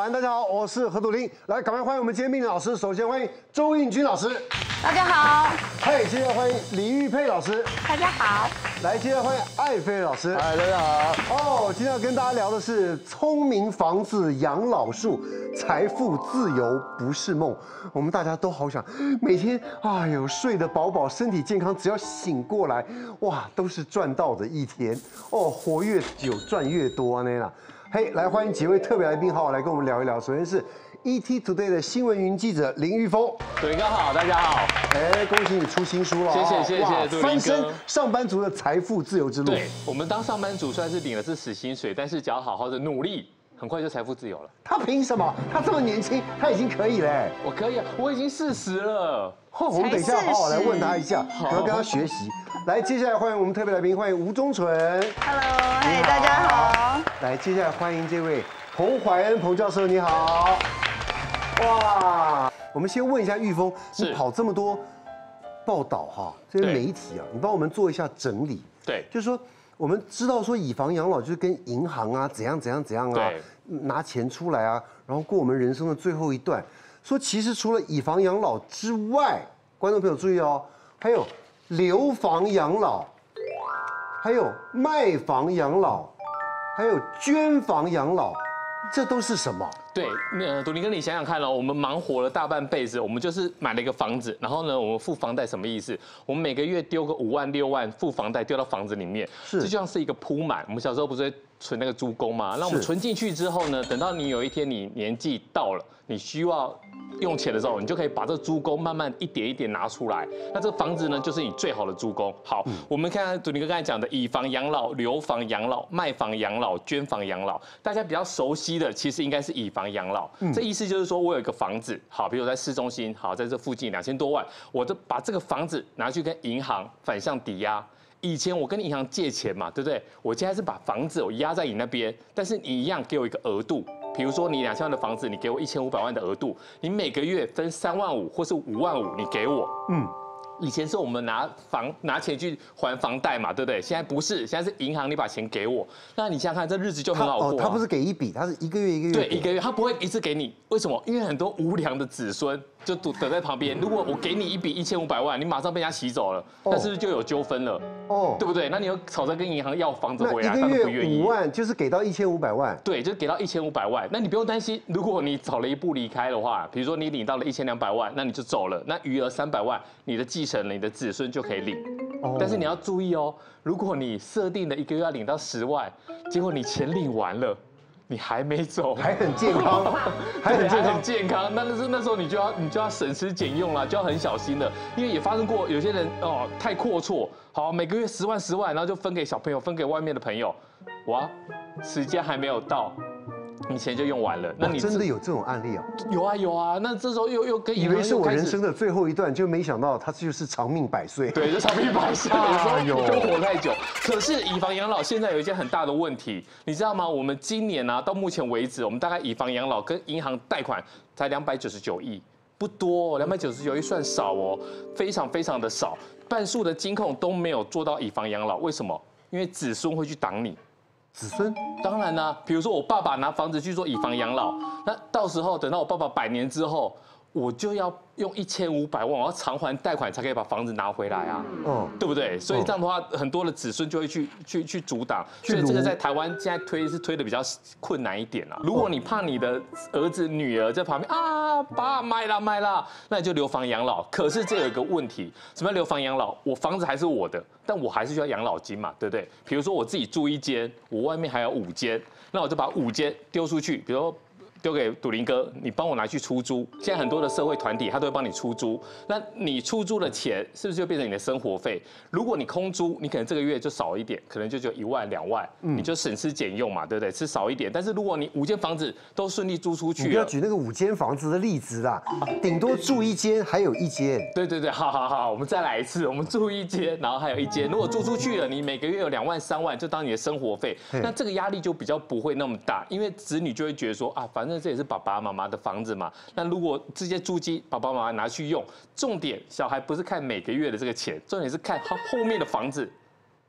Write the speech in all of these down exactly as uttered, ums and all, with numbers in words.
安，大家好，我是何笃林。来，赶快欢迎我们今天命理老师。首先欢迎周应君老师， 大家好。 嗨，接下来欢迎李玉佩老师， 大家好。 来，接下来欢迎艾菲老师， 嗨，大家好。 哦，今天要跟大家聊的是聪明房子养老术，财富自由不是梦。我们大家都好想每天哎呦睡得饱饱，身体健康，只要醒过来，哇，都是赚到的一天哦，活越久赚越多那啦。嘿，来欢迎几位特别来宾，好好来跟我们聊一聊。首先是 E T Today 的新闻云记者林玉峰， 笃林哥好，大家好。 哎，恭喜你出新书了， 谢谢谢谢，笃林哥。 翻身上班族的财富自由之路。 对，我们当上班族虽然是领的是死薪水，但是只要好好的努力，很快就财富自由了。 他凭什么？他这么年轻，他已经可以嘞。 我可以啊，我已经四十了。 我们等一下好好来问他一下，我要跟他学习。来，接下来欢迎我们特别来宾，欢迎吴宗纯。 Hello， 嘿，大家好。 来，接下来欢迎这位彭怀恩彭教授，你好。哇，我们先问一下玉峰，你跑这么多报道哈，这些媒体啊，你帮我们做一下整理。 对， 就是说我们知道说以房养老就是跟银行啊怎样怎样怎样啊，拿钱出来啊，然后过我们人生的最后一段。说其实除了以房养老之外，观众朋友注意哦，还有留房养老，还有卖房养老，还有捐房养老，这都是什么？ 对，那笃林哥，你想想看哦，我们忙活了大半辈子，我们就是买了一个房子，然后呢，我们付房贷，什么意思？我们每个月丢个五万六万付房贷，丢到房子里面，这就像是一个铺满。我们小时候不是会存那个猪公吗？那我们存进去之后呢，等到你有一天你年纪到了，你需要用钱的时候，你就可以把这个猪公慢慢一点一点拿出来。那这个房子呢，就是你最好的猪公。好，我们看看笃林哥刚才讲的以房养老、留房养老、卖房养老、捐房养老，大家比较熟悉的其实应该是以房养老。这意思就是说我有一个房子，好，比如在市中心，好，在这附近两千多万，我就把这个房子拿去跟银行反向抵押。以前我跟银行借钱嘛，对不对？我现在是把房子我压在你那边，但是你一样给我一个额度。比如说你两千万的房子，你给我一千五百万的额度，你每个月分三万五或是五万五，你给我。嗯。以前是我们拿房拿钱去还房贷嘛，对不对？现在不是，现在是银行你把钱给我，那你想想看，这日子就很好过、啊。哦， 他不是给一笔，他是一个月一个月。 对，一个月，他不会一次给你。为什么？因为很多无良的子孙就等等在旁边。如果我给你一笔一千五百万，你马上被人家洗走了，那是不是就有纠纷了？哦，对不对？那你又吵着跟银行要房子回来，他都不愿意。 五万就是给到一千五百万。 对，就是给到一千五百万。那你不用担心，如果你早了一步离开的话，比如说你领到了一千两百万，那你就走了，那余额三百万，你的继承人、你的子孙就可以领。但是你要注意哦，如果你设定的一个月要领到十万，结果你钱领完了，你还没走， 还很健康，还很健康， 很健康，那那是那时候你就要你就要省吃俭用了，就要很小心的，因为也发生过有些人哦太阔绰，好每个月十万十万，然后就分给小朋友，分给外面的朋友，哇，时间还没有到。你钱就用完了， 那你真的有这种案例啊？ 有啊有啊，那这时候又又跟以为是我人生的最后一段，就没想到他就是长命百岁。 对，就长命百岁，有时候就活太久。可是以房养老现在有一件很大的问题，你知道吗？我们今年啊到目前为止，我们大概以房养老跟银行贷款才两百九十九亿，不多，两百九十九亿算少哦，非常非常的少。半数的金控都没有做到以房养老，为什么？因为子孙会去挡你。 子孙当然啦、啊，比如说我爸爸拿房子去做以房养老，那到时候等到我爸爸百年之后，我就要用一千五百万，我要偿还贷款才可以把房子拿回来啊，嗯，对不对？所以这样的话，很多的子孙就会去去去阻挡，所以这个在台湾现在推是推的比较困难一点啊。如果你怕你的儿子女儿在旁边啊，爸买啦买啦，那你就留房养老。可是这有一个问题，什么叫留房养老？我房子还是我的，但我还是需要养老金嘛，对不对？比如说我自己住一间，我外面还有五间，那我就把五间丢出去，比如说。丢给笃林哥，你帮我拿去出租。现在很多的社会团体，他都会帮你出租。那你出租的钱是不是就变成你的生活费？如果你空租，你可能这个月就少一点，可能就只有一万两万，你就省吃俭用嘛，对不对？吃少一点。但是如果你五间房子都顺利租出去了， 你不要举那个五间房子的例子啦，顶多住一间，还有一间。 对对对，好好好，我们再来一次，我们住一间，然后还有一间。如果租出去了，你每个月有两万三万，就当你的生活费，那这个压力就比较不会那么大，因为子女就会觉得说啊，反正。这也是爸爸妈妈的房子嘛，那如果这些租金爸爸妈妈拿去用，重点小孩不是看每个月的这个钱，重点是看他后面的房子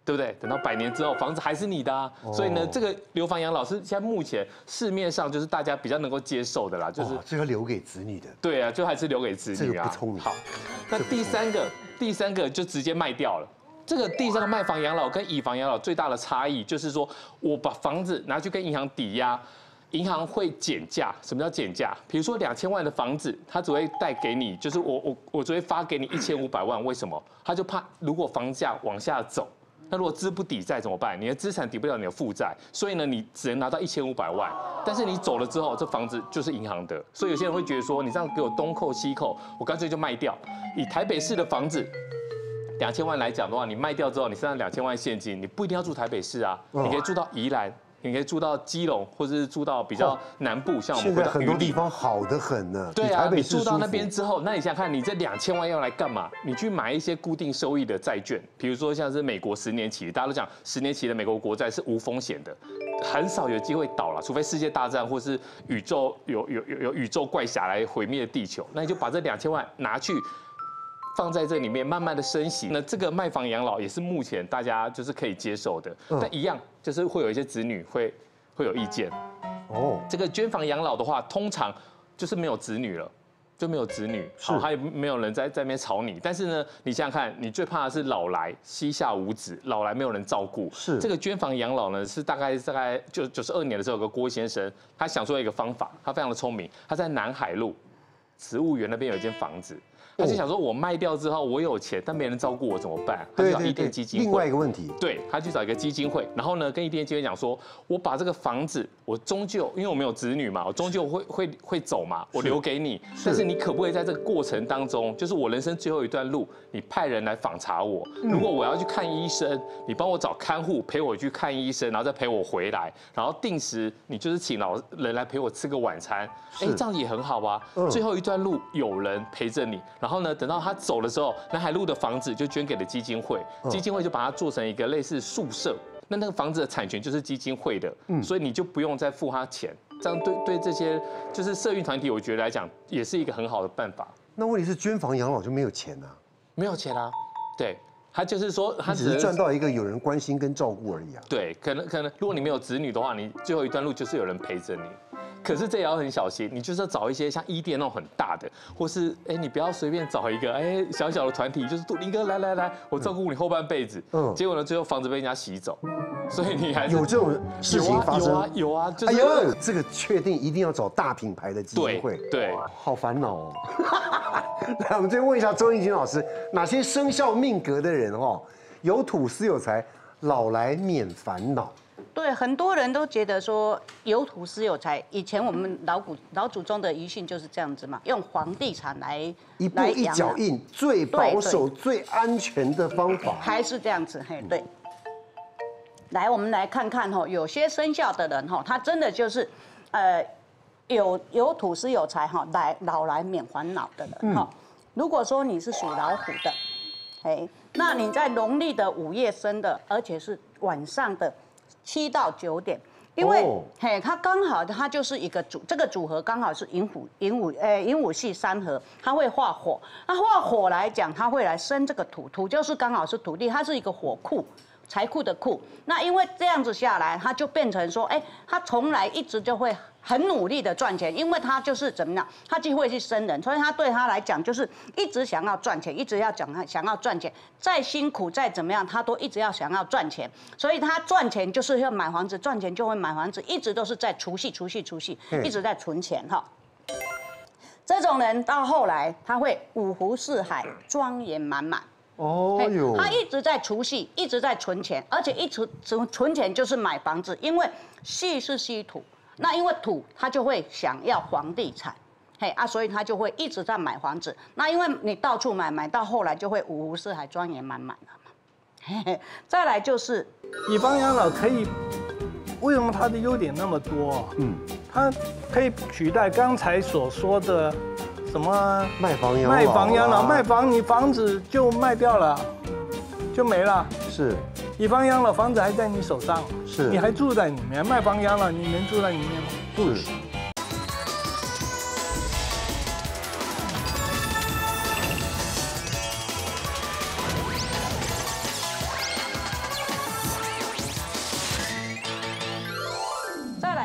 对不对？等到百年之后，房子还是你的啊。所以呢，这个留房养老是现在目前市面上就是大家比较能够接受的啦，就是这个留给子女的。 对啊，就还是留给子女啊。 这个不聪明。 好，那第三个，第三个就直接卖掉了。这个第三个卖房养老跟以房养老最大的差异就是说，我把房子拿去跟银行抵押。银行会减价，什么叫减价？比如说两千万的房子，它只会贷给你，就是我我我只会发给你一千五百万，为什么？他就怕如果房价往下走，那如果资不抵债怎么办？你的资产抵不了你的负债，所以呢，你只能拿到一千五百万。但是你走了之后，这房子就是银行的，所以有些人会觉得说，你这样给我东扣西扣，我干脆就卖掉。以台北市的房子。两千万来讲的话，你卖掉之后，你身上两千万现金，你不一定要住台北市啊，你可以住到宜兰，你可以住到基隆，或者是住到比较南部，像我们现在很多地方好得很呢。 对啊，你住到那边之后，那你想想看，你这两千万要来干嘛？你去买一些固定收益的债券，比如说像是美国十年期，大家都讲十年期的美国国债是无风险的，很少有机会倒了，除非世界大战或是宇宙有有有有宇宙怪侠来毁灭地球，那你就把这两千万拿去。放在这里面慢慢的升息，那这个卖房养老也是目前大家就是可以接受的，但一样就是会有一些子女会会有意见。哦，这个捐房养老的话，通常就是没有子女了，就没有子女，好，还有没有人在在那边吵你。但是呢，你想想看，你最怕的是老来膝下无子，老来没有人照顾。是这个捐房养老呢，是大概大概就九十二年的时候，有个郭先生，他想出了一个方法，他非常的聪明，他在南海路植物园那边有一间房子。他就想说，我卖掉之后，我有钱，但没人照顾我怎么办？他就找伊甸基金会。 另外一个问题， 对，他去找一个基金会，然后呢，跟伊甸基金会讲说，我把这个房子，我终究因为我没有子女嘛，我终究会会会走嘛，我留给你。但是你可不可以在这个过程当中，就是我人生最后一段路，你派人来访查我？如果我要去看医生，你帮我找看护陪我去看医生，然后再陪我回来，然后定时你就是请老人来陪我吃个晚餐，哎，这样也很好啊。最后一段路有人陪着你。然后呢，等到他走的时候，南海路的房子就捐给了基金会，基金会就把它做成一个类似宿舍。那那个房子的产权就是基金会的，所以你就不用再付他钱。这样对对这些就是社运团体，我觉得来讲也是一个很好的办法。 那问题是捐房养老就没有钱啊？ 没有钱啊，对。他就是说，他只是赚到一个有人关心跟照顾而已啊。 对，可能可能，如果你没有子女的话，你最后一段路就是有人陪着你。可是这也要很小心，你就是要找一些像伊甸那种很大的，或是哎，你不要随便找一个哎小小的团体，就是林哥来来来，我照顾你后半辈子。嗯。结果呢，最后房子被人家洗走，所以你还是有这种事情发生。 有啊有啊，就是。 哎呦，这个确定一定要找大品牌的基金会。 对。 好烦恼哦。来，我们再问一下周映晴老师，哪些生肖命格的人哦，有土斯有财，老来免烦恼？ 对，很多人都觉得说有土斯有财。以前我们老古老祖宗的遗训就是这样子嘛，用房地产来一步一脚印，最保守、最安全的方法， 还是这样子。嘿，对。来，我们来看看哈，有些生肖的人哈，他真的就是，呃，有有土斯有财哈，来老来免烦恼的人哈。如果说你是属老虎的，嘿，那你在农历的五月生的，而且是晚上的七到九点，因为、oh. 嘿，它刚好它就是一个组，这个组合刚好是寅虎寅虎呃寅午系三合，它会化火。那化火来讲，它会来生这个土，土就是刚好是土地，它是一个火库。财库的库，那因为这样子下来，他就变成说，哎，他从来一直就会很努力的赚钱，因为他就是怎么样，他就会去生人，所以他对他来讲就是一直想要赚钱，一直要讲他想要赚钱，再辛苦再怎么样，他都一直要想要赚钱，所以他赚钱就是要买房子，赚钱就会买房子，一直都是在储蓄、储蓄、储蓄，一直在存钱哈。这种人到后来他会五湖四海，庄严满满。哦哟，他一直在储蓄，一直在存钱，而且一直存存钱就是买房子，因为稀是稀土，那因为土他就会想要房地产，嘿啊，所以他就会一直在买房子。那因为你到处买，买到后来就会五湖四海，庄严满满了嘛。嘿嘿，再来就是以房养老可以，为什么它的优点那么多？嗯，它可以取代刚才所说的。什么卖房养老？ 卖房养老，卖房你房子就卖掉了，就没了。 是， 以房养老，房子还在你手上， 是， 你还住在里面。卖房养老，你能住在里面吗？ 不是。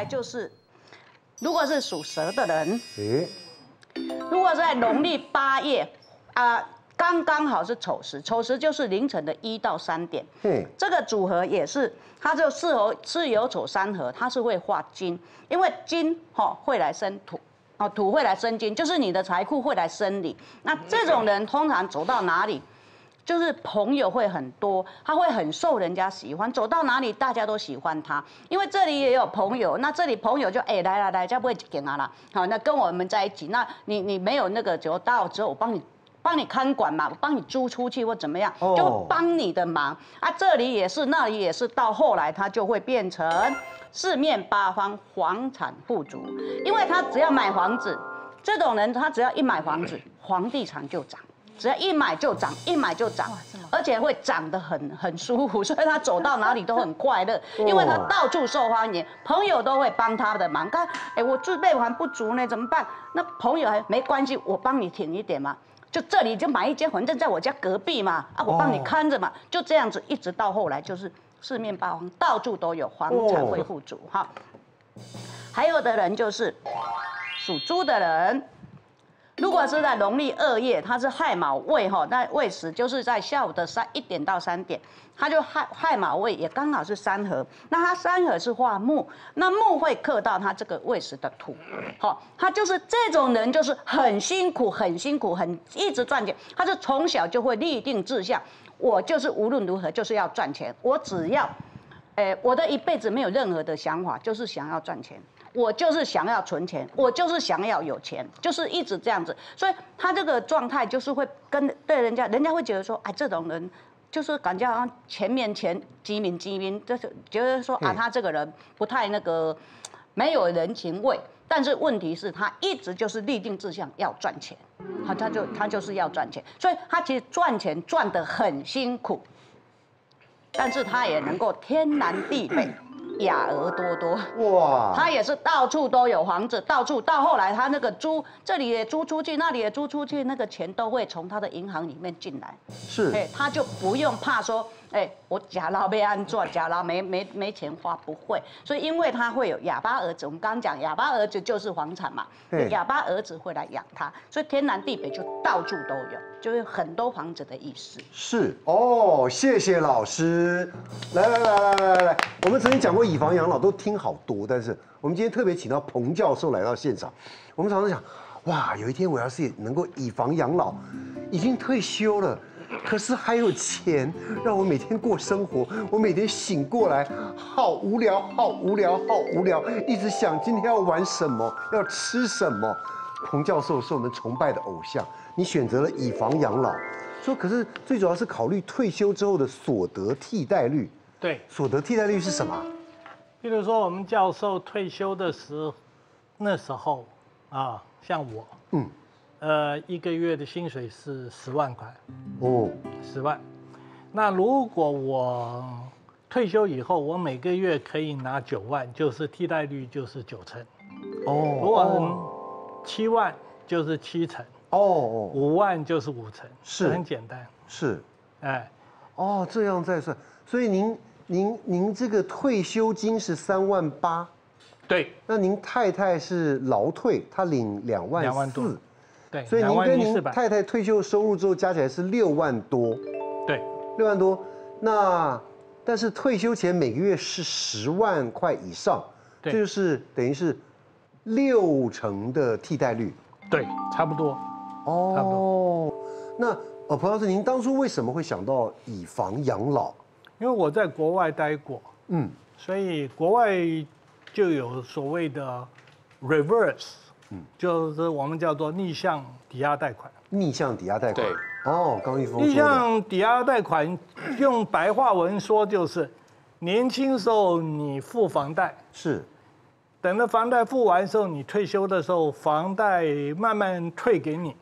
来就是，如果是属蛇的人， 哎， 如果在农历八月啊，刚刚好是丑时，丑时就是凌晨的一到三点。 嘿， 这个组合也是，它就适合是酉丑三合，它是会化金，因为金哈会来生土。哦，土会来生金，就是你的财库会来生你。那这种人通常走到哪里，就是朋友会很多，他会很受人家喜欢，走到哪里大家都喜欢他，因为这里也有朋友，那这里朋友就哎、欸、来来来，这不会紧啊啦，好，那跟我们在一起，那你你没有那个就到之后我帮你。帮你看管嘛，我帮你租出去或怎么样，就帮你的忙啊。这里也是，那里也是，到后来他就会变成四面八方房产富足，因为他只要买房子，这种人他只要一买房子，房地产就涨，只要一买就涨，一买就涨，而且会涨得很很舒服，所以他走到哪里都很快乐，因为他到处受欢迎，朋友都会帮他的忙。看，哎，我自备还不足呢，怎么办？那朋友还没关系，我帮你挺一点嘛。就这里就买一间，反正在我家隔壁嘛，啊，我帮你看着嘛，就这样子，一直到后来就是四面八方，到处都有房产会富足哈。还有的人就是属猪的人，如果是在农历二月，他是亥卯未哈，那未时就是在下午的三一点到三点，他就亥亥卯未也刚好是三合，那他三合是化木，那木会克到他这个未时的土，好，他就是这种人，就是很辛苦，很辛苦，很一直赚钱，他是从小就会立定志向，我就是无论如何就是要赚钱，我只要，哎，我的一辈子没有任何的想法，就是想要赚钱。我就是想要存钱，我就是想要有钱，就是一直这样子，所以他这个状态就是会跟对人家，人家会觉得说，哎，这种人就是感觉好像钱面前机民机民，就是觉得说啊，他这个人不太那个，没有人情味。但是问题是，他一直就是立定志向要赚钱，好，他就他就是要赚钱，所以他其实赚钱赚得很辛苦，但是他也能够天南地北。雅而多多哇，他也是到处都有房子，到处到后来他那个租，这里也租出去，那里也租出去，那个钱都会从他的银行里面进来， 是， 哎，他就不用怕说，哎，我假劳被安做，假劳没没没钱花，不会，所以因为他会有哑巴儿子，我们刚刚讲哑巴儿子就是房产嘛，哑巴儿子会来养他，所以天南地北就到处都有，就是很多房子的意思。 是哦，谢谢老师，来来来来来来，我们曾经讲过以房养老，都听好多，但是我们今天特别请到彭教授来到现场，我们常常想，哇，有一天我要是能够以房养老，已经退休了。可是还有钱让我每天过生活，我每天醒过来，好无聊，好无聊，好无聊，一直想今天要玩什么，要吃什么。彭教授是我们崇拜的偶像，你选择了以房养老，说可是最主要是考虑退休之后的所得替代率。 对， 所得替代率是什么？ 比如说我们教授退休的时候，那时候啊，像我，嗯。呃，一个月的薪水是十万块，哦，十万。那如果我退休以后，我每个月可以拿九万，就是替代率就是九成。哦，如果七万就是七成。哦，五万就是五成，是很简单。 是，哎，哦，这样再算，所以您您您这个退休金是三万八， 对。 那您太太是劳退，她领两万两万四。 对， 所以您跟您太太退休收入之后加起来是六万多， 对， 六万多。那但是退休前每个月是十万块以上，这就是等于是六成的替代率。 对，差不多。哦，差不多。 那呃，彭老师，您当初为什么会想到以房养老？ 因为我在国外待过，嗯，所以国外就有所谓的 reverse。嗯，就是我们叫做逆向抵押贷款。 逆向抵押贷款。对。哦，刚玉峰说的。 逆向抵押贷款，用白话文说就是，年轻时候你付房贷， 是， 等到房贷付完之后，你退休的时候，房贷慢慢退给你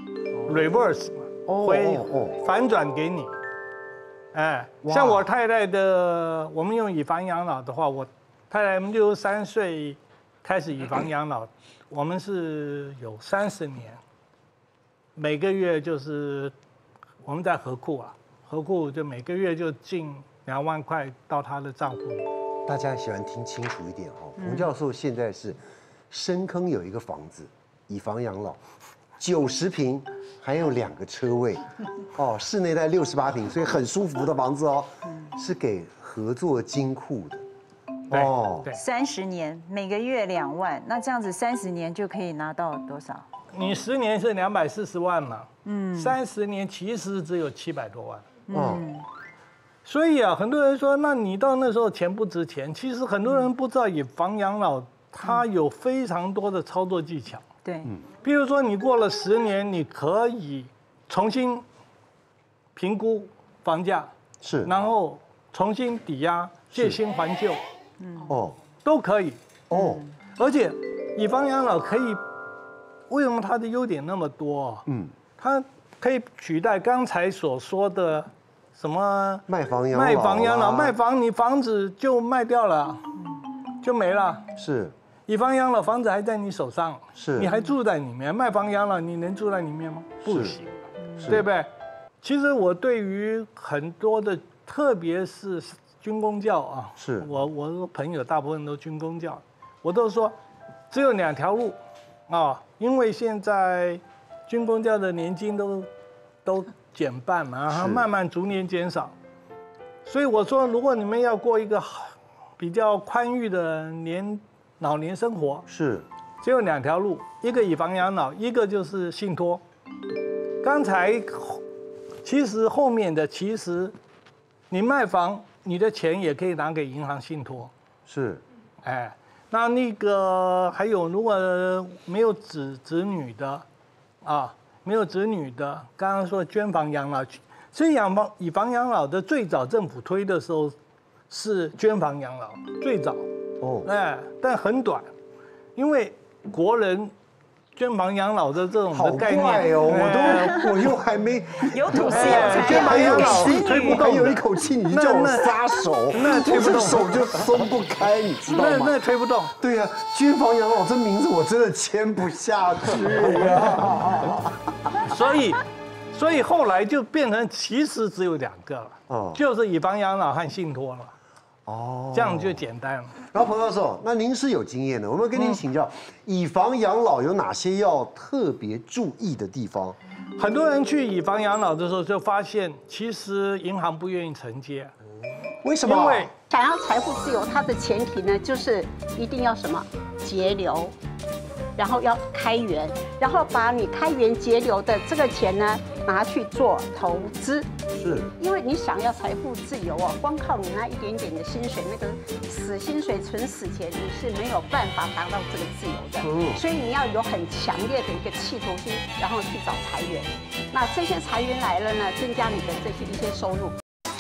，reverse 嘛，会反转给你。哎，像我太太的，我们用以房养老的话，我太太六十三岁开始以房养老。我们是有三十年，每个月就是我们在合库啊，合库就每个月就进两万块到他的账户里。 大家喜欢听清楚一点哈。洪教授现在是深坑有一个房子，以房养老，九十平，还有两个车位，哦，室内在六十八平，所以很舒服的房子哦，是给合作金库的。 哦，对， 三十年，每个月两万，那这样子三十年就可以拿到多少？ 你十年是两百四十万嘛，嗯，三十年其实只有七百多万，嗯，所以啊，很多人说，那你到那时候钱不值钱，其实很多人不知道以房养老它有非常多的操作技巧， 对， 比如说你过了十年，你可以重新评估房价， 是， 然后重新抵押，借新还旧。哦，都可以哦，而且以房养老可以，为什么它的优点那么多？嗯，它可以取代刚才所说的什么卖房养老、 卖房养老、卖房，你房子就卖掉了，就没了。 是， 以房养老，房子还在你手上， 是， 你还住在里面。卖房养老，你能住在里面吗？不行，对不对？其实我对于很多的，特别是军公教啊， 是我我朋友大部分都军公教，我都说只有两条路啊，因为现在军公教的年金都都减半嘛，然后慢慢逐年减少，所以我说如果你们要过一个比较宽裕的年老年生活， 是只有两条路，一个以房养老，一个就是信托。刚才其实后面的其实你卖房。你的钱也可以拿给银行信托， 是， 哎，那那个还有，如果没有子子女的，啊，没有子女的，刚刚说捐房养老，所以养房以房养老的最早政府推的时候是捐房养老，最早，哦，哎，但很短，因为国人。捐房养老的这种的概念， 好快哦！我都我又还没有土司有财， 捐房养老推不动， 还有一口气，你就叫我撒手， 那推不动， 手就松不开，你知道吗？ 那那推不动。 对呀，捐房养老这名字我真的签不下去呀。 所以，所以后来就变成其实只有两个了，哦，就是以房养老和信托了。哦，这样就简单了。 然后彭教授，那您是有经验的，我们跟您请教，以房养老有哪些要特别注意的地方？ 很多人去以房养老的时候，就发现其实银行不愿意承接， 为什么？ 因为想要财富自由，它的前提呢，就是一定要什么节流，然后要开源，然后把你开源节流的这个钱呢，拿去做投资。 是， 因为你想要财富自由哦，光靠你那一点点的薪水，那个死薪水存死钱，你是没有办法达到这个自由的。嗯，所以你要有很强烈的一个企图心，然后去找财源。那这些财源来了呢，增加你的这些一些收入。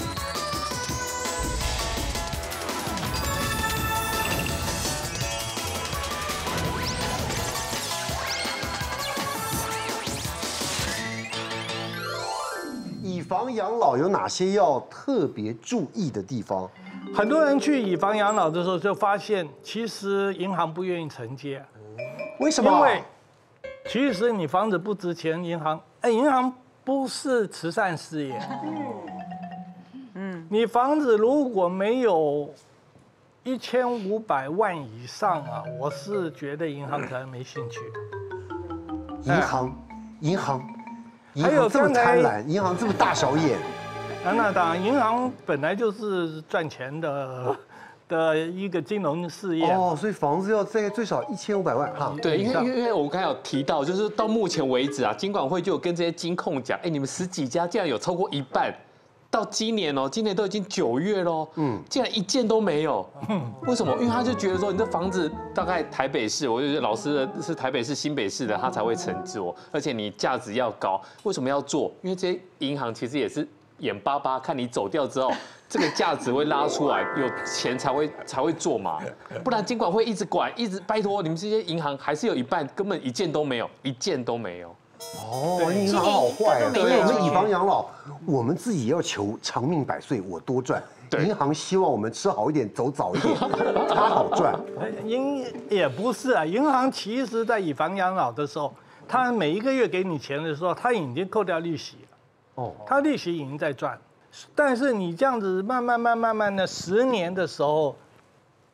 以房养老有哪些要特别注意的地方？ 很多人去以房养老的时候，就发现其实银行不愿意承接。 为什么？ 因为其实你房子不值钱，银行哎，银行不是慈善事业。嗯，你房子如果没有一千五百万以上啊，我是觉得银行可能没兴趣。 银行，银行。银行这么贪婪，银行这么大小眼， 啊，那当然，银行本来就是赚钱的的一个金融事业哦，所以房子要在最少一千五百万哈。 对，因为因为我们刚才有提到，就是到目前为止啊，金管会就有跟这些金控讲，哎，你们十几家竟然有超过一半，到今年哦，今年都已经九月喽，嗯，竟然一件都没有，嗯，为什么？因为他就觉得说，你这房子大概台北市，我就是老师的是台北市、新北市的，他才会承做，而且你价值要高，为什么要做？因为这些银行其实也是眼巴巴看你走掉之后，这个价值会拉出来，有钱才会才会做嘛，不然金管会一直管，一直拜托你们这些银行，还是有一半根本一件都没有，一件都没有。 哦，银行好坏啊！所以我们以房养老，我们自己要求长命百岁，我多赚。银行希望我们吃好一点，走早一点，它好赚。 银也不是啊，银行其实在以房养老的时候，它每一个月给你钱的时候，它已经扣掉利息了。哦，它利息已经在赚，但是你这样子慢慢慢慢慢的十年的时候，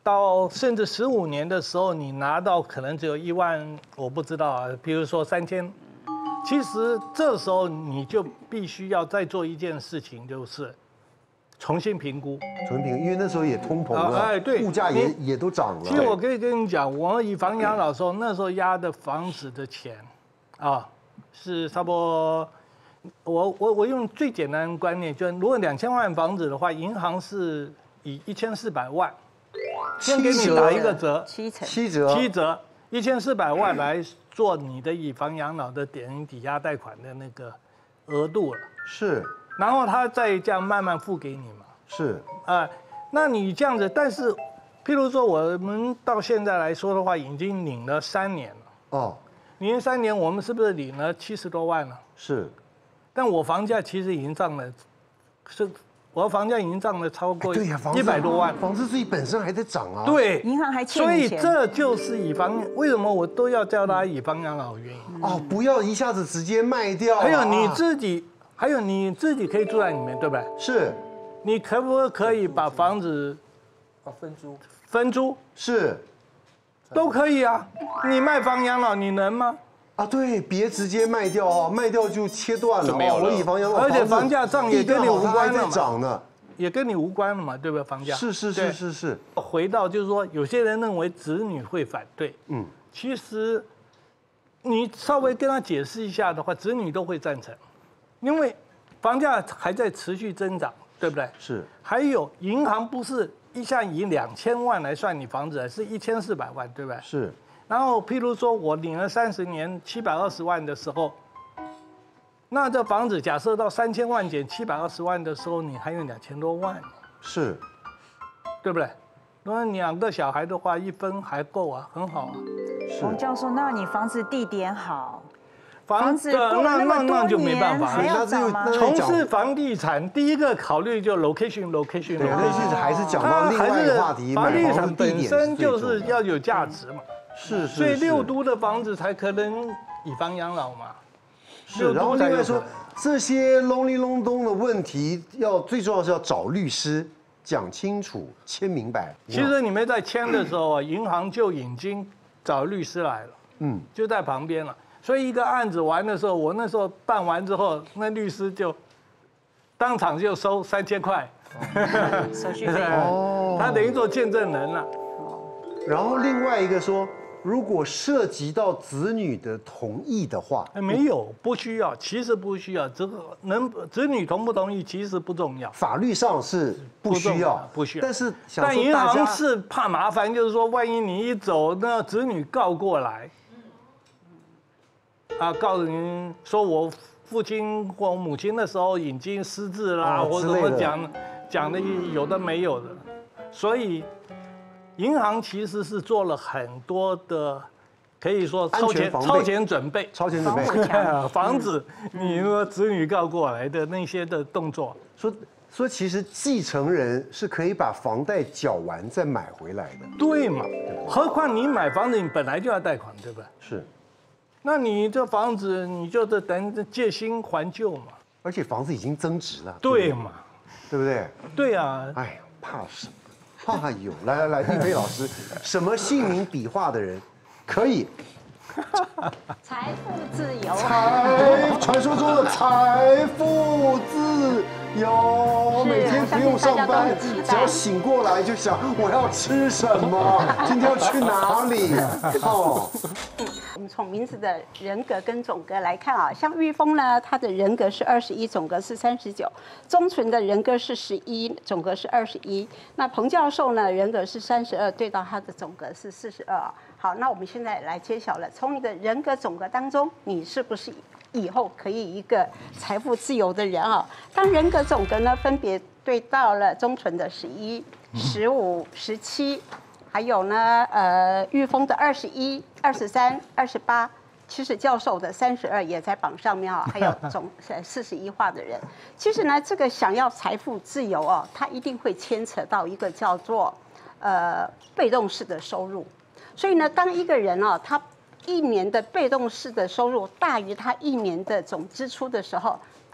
到甚至十五年的时候，你拿到可能只有一万，我不知道啊，比如说三千。其实这时候你就必须要再做一件事情，就是重新评估。 重新评估，因为那时候也通膨了， 哎，对， 物价也也都涨了。 其实我可以跟你讲，我以房养老的时候，那时候押的房子的钱，啊，是差不多。我我我用最简单的观念，就是如果两千万房子的话，银行是以一千四百万，先给你打一个折， 七成， 七折， 七折，一千四百万来做你的以房养老的点抵押贷款的那个额度了。 是， 然后他再这样慢慢付给你嘛。 是， 啊、呃，那你这样子，但是，譬如说我们到现在来说的话，已经领了三年了。哦，领了三年，我们是不是领了七十多万了？ 是。 但我房价其实已经涨了，是，我的房价已经涨了超过一百多万， 房子自己本身还在涨啊。 对， 银行还欠所以你钱。 这就是以房，为什么我都要叫他以房养老的原因。 哦，不要一下子直接卖掉。 还有你自己，还有你自己可以住在里面，对不对？ 是。 你可不可以把房子啊分租？ 分租是， 都可以啊。你卖房养老，你能吗？ 啊，对，别直接卖掉哦，卖掉就切断了， 就没有了。 我以房养老， 而且房价涨也跟你无关了嘛， 涨呢， 也跟你无关了嘛，对不对？房价是是是是是。 回到就是说，有些人认为子女会反对，嗯，其实你稍微跟他解释一下的话，子女都会赞成，因为房价还在持续增长，对不对？ 是。 还有银行不是一下以两千万来算你房子，是一千四百万，对不对？ 是。 然后，譬如说我领了三十年七百二十万的时候，那这房子假设到三千万减七百二十万的时候，你还有两千多万， 是， 对不对？如果两个小孩的话，一分还够啊，很好啊。 王教授，那你房子地点好， 房子那那那就没办法， 还要涨吗？ 从事房地产，第一个考虑就 location location。 对，那是还是讲到另外一个话题， 房地产本身就是要有价值嘛。 是， 所以六都的房子才可能以房养老嘛。 是，然后另外说这些隆里隆咚的问题，要最重要是要找律师讲清楚、签明白。 其实你们在签的时候啊，银行就已经找律师来了，嗯，就在旁边了。所以一个案子完的时候，我那时候办完之后，那律师就当场就收三千块手续费。 哦，他等于做见证人了。 然后另外一个说，如果涉及到子女的同意的话， 没有，不需要，其实不需要，这个能子女同不同意其实不重要， 法律上是不需要， 不需要。 但是但银行是怕麻烦，就是说万一你一走，那子女告过来，啊，告诉您说我父亲或母亲那时候已经失智啦，或者什么讲讲的有的没有的，所以。银行其实是做了很多的，可以说超前超前准备， 超前准备， 防止你说子女告过来的那些的动作。 说说其实继承人是可以把房贷缴完再买回来的， 对嘛？何况你买房子，你本来就要贷款，对不对？ 是。 那你这房子，你就是等借新还旧嘛。 而且房子已经增值了， 对嘛？ 对不对？ 对啊。 哎呀，怕什么？怕有，来来来，丽菲老师，什么姓名笔画的人可以？ 财富自由， 财，传说中的财富自由，每天不用上班，只要醒过来就想我要吃什么，今天要去哪里？哦。 我们从名字的人格跟总格来看啊，像玉峰呢，他的人格是二十一，总格是三十九；钟纯的人格是十一，总格是二十一。那彭教授呢，人格是三十二，对到他的总格是四十二。好，那我们现在来揭晓了，从你的人格总格当中，你是不是以后可以一个财富自由的人啊？当人格总格呢，分别对到了钟纯的十一、十五、十七。还有呢，呃，玉峰的二十一、二十三、二十八，其实教授的三十二也在榜上面啊，还有总四十一画的人。其实呢，这个想要财富自由哦，它一定会牵扯到一个叫做呃被动式的收入。所以呢，当一个人哦，他一年的被动式的收入大于他一年的总支出的时候，他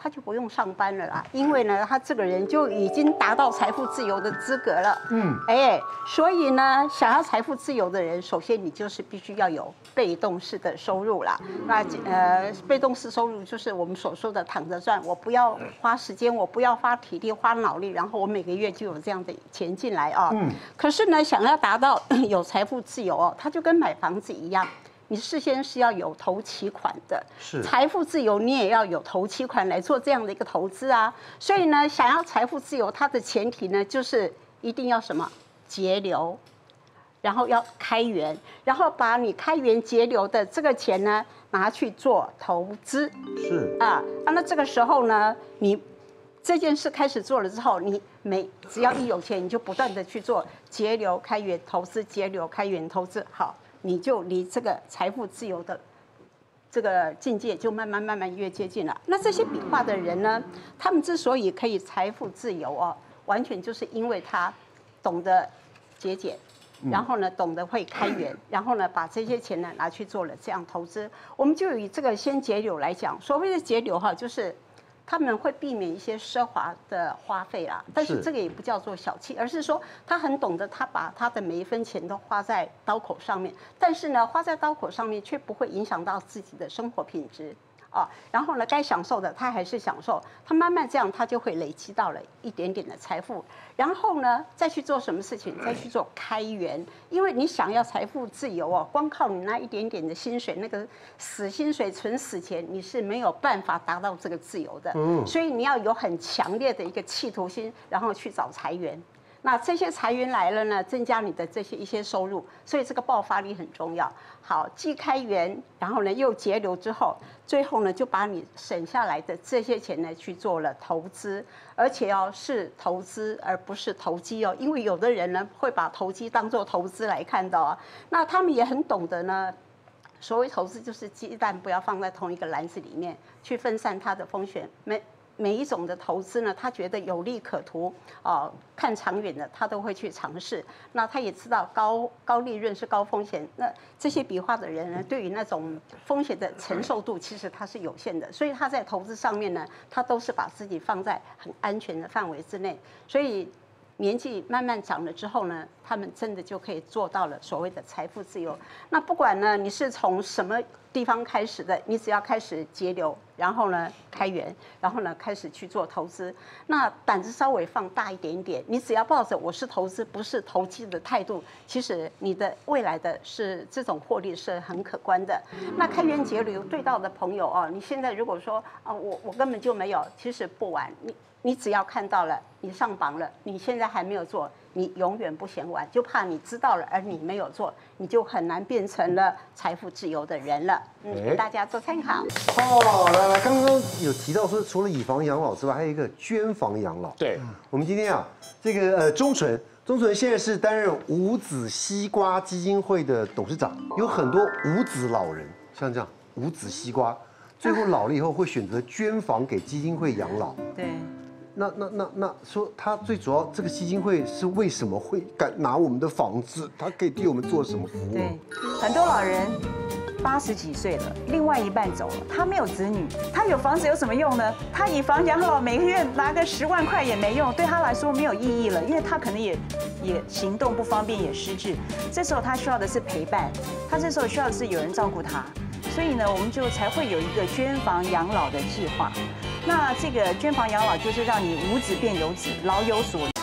他就不用上班了啦，因为呢，他这个人就已经达到财富自由的资格了。嗯，哎，所以呢，想要财富自由的人，首先你就是必须要有被动式的收入啦。那呃，被动式收入就是我们所说的躺着赚，我不要花时间，我不要花体力、花脑力，然后我每个月就有这样的钱进来啊。嗯。可是呢，想要达到有财富自由哦，它就跟买房子一样。你事先是要有头期款的， 是财富自由，你也要有头期款来做这样的一个投资啊。所以呢，想要财富自由，它的前提呢，就是一定要什么节流，然后要开源，然后把你开源节流的这个钱呢，拿去做投资。 是啊，啊，那这个时候呢，你这件事开始做了之后，你每只要一有钱，你就不断的去做节流、开源、投资、节流、开源、投资，好。你就离这个财富自由的这个境界就慢慢慢慢越接近了。那这些笔画的人呢，他们之所以可以财富自由哦，完全就是因为他懂得节俭，然后呢懂得会开源，然后呢把这些钱呢拿去做了这样投资。我们就以这个先节流来讲，所谓的节流哈，就是他们会避免一些奢华的花费啦，但是这个也不叫做小气，而是说他很懂得，他把他的每一分钱都花在刀口上面，但是呢，花在刀口上面却不会影响到自己的生活品质。啊，然后呢，该享受的他还是享受，他慢慢这样，他就会累积到了一点点的财富，然后呢，再去做什么事情，再去做开源，因为你想要财富自由哦，光靠你那一点点的薪水，那个死薪水、存死钱，你是没有办法达到这个自由的，嗯，所以你要有很强烈的一个企图心，然后去找财源。那这些财源来了呢，增加你的这些一些收入，所以这个爆发力很重要。好，既开源，然后呢又节流之后，最后呢就把你省下来的这些钱呢去做了投资，而且哦是投资而不是投机哦，因为有的人呢会把投机当作投资来看到啊，那他们也很懂得呢。所谓投资就是鸡蛋不要放在同一个篮子里面，去分散它的风险。每每一种的投资呢，他觉得有利可图，哦，看长远的，他都会去尝试。那他也知道高高利润是高风险，那这些笔画的人呢，对于那种风险的承受度，其实他是有限的，所以他在投资上面呢，他都是把自己放在很安全的范围之内，所以。年纪慢慢长了之后呢，他们真的就可以做到了所谓的财富自由。那不管呢你是从什么地方开始的，你只要开始节流，然后呢开源，然后呢开始去做投资，那胆子稍微放大一点点，你只要抱着我是投资不是投机的态度，其实你的未来的是这种获利是很可观的。那开源节流对到的朋友哦，你现在如果说啊我我根本就没有，其实不晚，你。你只要看到了，你上榜了，你现在还没有做，你永远不嫌晚，就怕你知道了而你没有做，你就很难变成了财富自由的人了。嗯，给大家做参考。 哦，来来，刚刚有提到说，除了以房养老之外，还有一个捐房养老。 对， 我们今天啊，这个呃钟纯，钟纯现在是担任无子西瓜基金会的董事长，有很多无子老人，像这样无子西瓜，最后老了以后会选择捐房给基金会养老。 对。 那那那那说，他最主要这个基金会是为什么会敢拿我们的房子？他可以替我们做什么服务？ 对，很多老人八十几岁了，另外一半走了，他没有子女，他有房子有什么用呢？他以房养老，每个月拿个十万块也没用，对他来说没有意义了，因为他可能也也行动不方便，也失智。这时候他需要的是陪伴，他这时候需要的是有人照顾他。所以呢，我们就才会有一个捐房养老的计划。那这个捐房养老就是让你无子变有子，老有所依。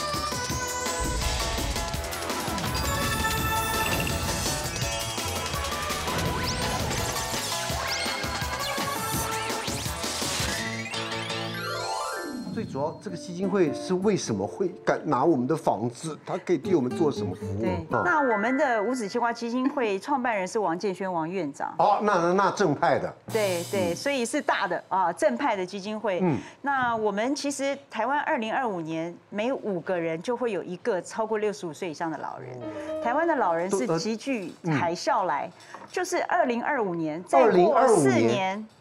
最主要，这个基金会是为什么会敢拿我们的房子？他可以替我们做什么服务？ 对，那我们的无子西瓜基金会创办人是王建轩王院长。 哦，那那那正派的。 对对，所以是大的啊，正派的基金会。嗯，那我们其实台湾二零二五年每五个人就会有一个超过六十五岁以上的老人。台湾的老人是极具海啸来，就是二零二五年再过四年。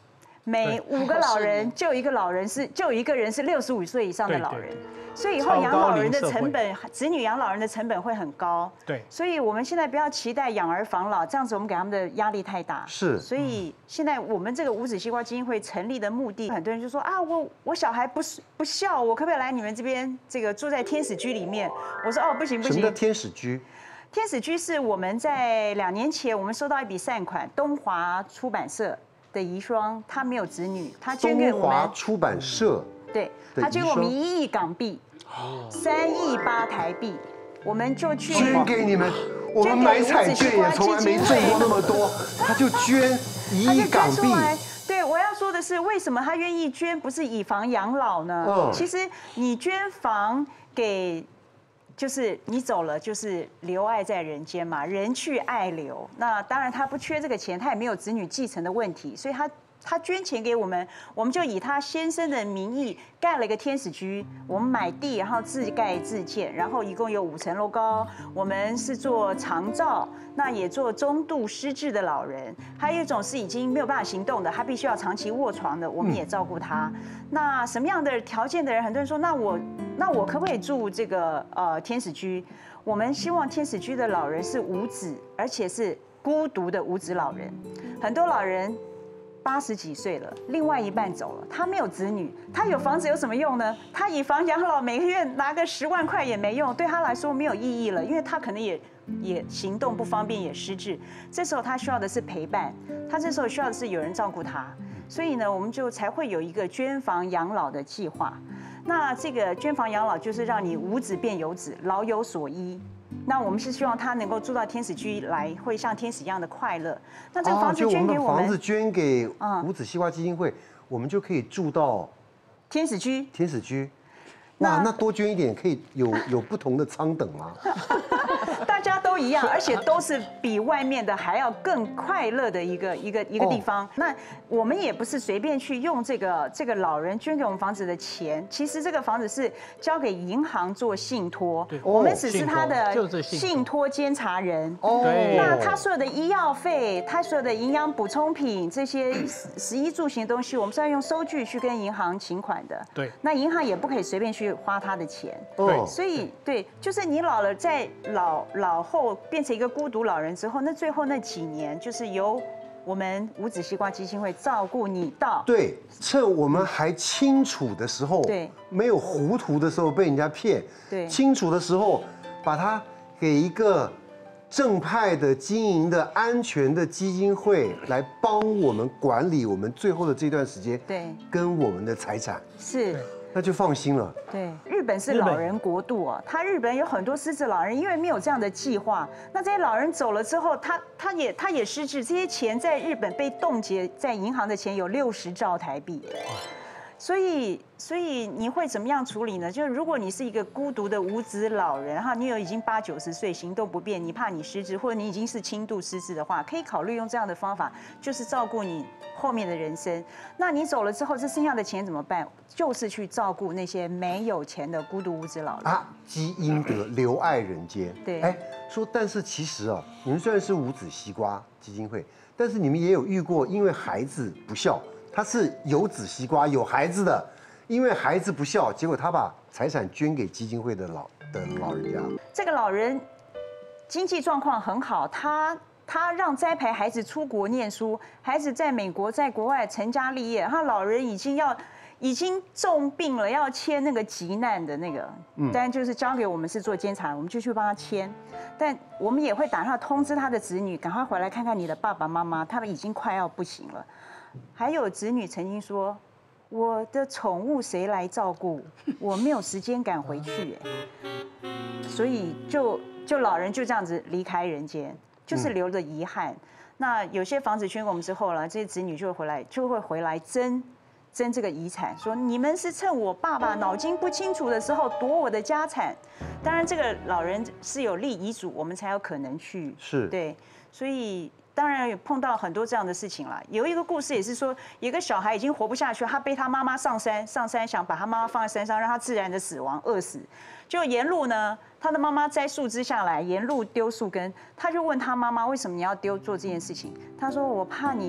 每五个老人就一个老人是就有一个人是六十五岁以上的老人。所以以后养老人的成本，子女养老人的成本会很高。 对， 所以我们现在不要期待养儿防老，这样子我们给他们的压力太大。 是。 所以现在我们这个无子西瓜基金会成立的目的，很多人就说啊，我我小孩不不孝，我可不可以来你们这边这个住在天使居里面？我说哦，不行不行。 什么叫天使居？ 天使居是我们在两年前我们收到一笔善款，东华出版社的遗孀，她没有子女，她捐给我们。 东华出版社。 对，她捐给我们一亿港币。三亿八台币，我们就去捐给你们。我们买彩券也从来没中过那么多，他就捐一亿港币。 对，我要说的是，为什么他愿意捐，不是以房养老呢？嗯，其实你捐房给，就是你走了，就是留爱在人间嘛，人去爱留。那当然他不缺这个钱，他也没有子女继承的问题，所以他。他捐钱给我们，我们就以他先生的名义盖了一个天使居。我们买地，然后自盖自建，然后一共有五层楼高。我们是做长照，那也做中度失智的老人，还有一种是已经没有办法行动的，他必须要长期卧床的，我们也照顾他。那什么样的条件的人？很多人说，那我那我可不可以住这个呃天使居？我们希望天使居的老人是无子，而且是孤独的无子老人。很多老人。八十几岁了，另外一半走了，他没有子女，他有房子有什么用呢？他以房养老，每个月拿个十万块也没用，对他来说没有意义了，因为他可能也也行动不方便，也失智。这时候他需要的是陪伴，他这时候需要的是有人照顾他，所以呢，我们就才会有一个捐房养老的计划。那这个捐房养老就是让你无子变有子，老有所依。那我们是希望他能够住到天使居来，会像天使一样的快乐。那这个房子捐给我们， 房子捐给无子西瓜基金会，我们就可以住到天使居。 天使居，哇，那多捐一点可以有有不同的舱等吗？ 大家都一样，而且都是比外面的还要更快乐的一个一个一个地方。那我们也不是随便去用这个这个老人捐给我们房子的钱，其实这个房子是交给银行做信托，我们只是他的信托监察人。哦，那他所有的医药费，他所有的营养补充品这些食衣住行的东西，我们是要用收据去跟银行请款的。 对， 那银行也不可以随便去花他的钱。 对， 所以对，就是你老了，在老老后变成一个孤独老人之后，那最后那几年就是由我们无子西瓜基金会照顾你到。 对，趁我们还清楚的时候， 对， 没有糊涂的时候被人家骗， 对， 清楚的时候把它给一个正派的、经营的、安全的基金会来帮我们管理我们最后的这段时间， 对， 跟我们的财产是。 那就放心了。 对，日本是老人国度啊，他日本有很多失智老人，因为没有这样的计划，那这些老人走了之后，他他也他也失智，这些钱在日本被冻结在银行的钱有六十兆台币。所以，所以你会怎么样处理呢？就是如果你是一个孤独的无子老人哈，你有已经八九十岁，行动不便，你怕你失智，或者你已经是轻度失智的话，可以考虑用这样的方法，就是照顾你后面的人生。那你走了之后，这剩下的钱怎么办？就是去照顾那些没有钱的孤独无子老人啊，积阴德，留爱人间。 对， 哎，说但是其实啊，你们虽然是无子西瓜基金会，但是你们也有遇过因为孩子不孝。他是有子西瓜有孩子的，因为孩子不孝，结果他把财产捐给基金会的老的老人家。 这个老人经济状况很好，他他让栽培孩子出国念书，孩子在美国在国外成家立业，他老人已经要已经重病了，要签那个急难的那个，嗯，但就是交给我们是做监察，我们就去帮他签，但我们也会打电话通知他的子女，赶快回来看看你的爸爸妈妈，他们已经快要不行了。还有子女曾经说：“我的宠物谁来照顾？我没有时间赶回去。”哎，所以就就老人就这样子离开人间，就是留着遗憾。嗯、那有些房子捐给我们之后了，这些子女就会回来，就会回来争争这个遗产，说你们是趁我爸爸脑筋不清楚的时候夺我的家产。当然，这个老人是有立遗嘱，我们才有可能去是对，所以。当然也碰到很多这样的事情了。有一个故事也是说，有个小孩已经活不下去，他背他妈妈上山，上山想把他妈妈放在山上，让他自然的死亡，饿死。就沿路呢，他的妈妈摘树枝下来，沿路丢树根，他就问他妈妈为什么你要丢做这件事情？他说我怕你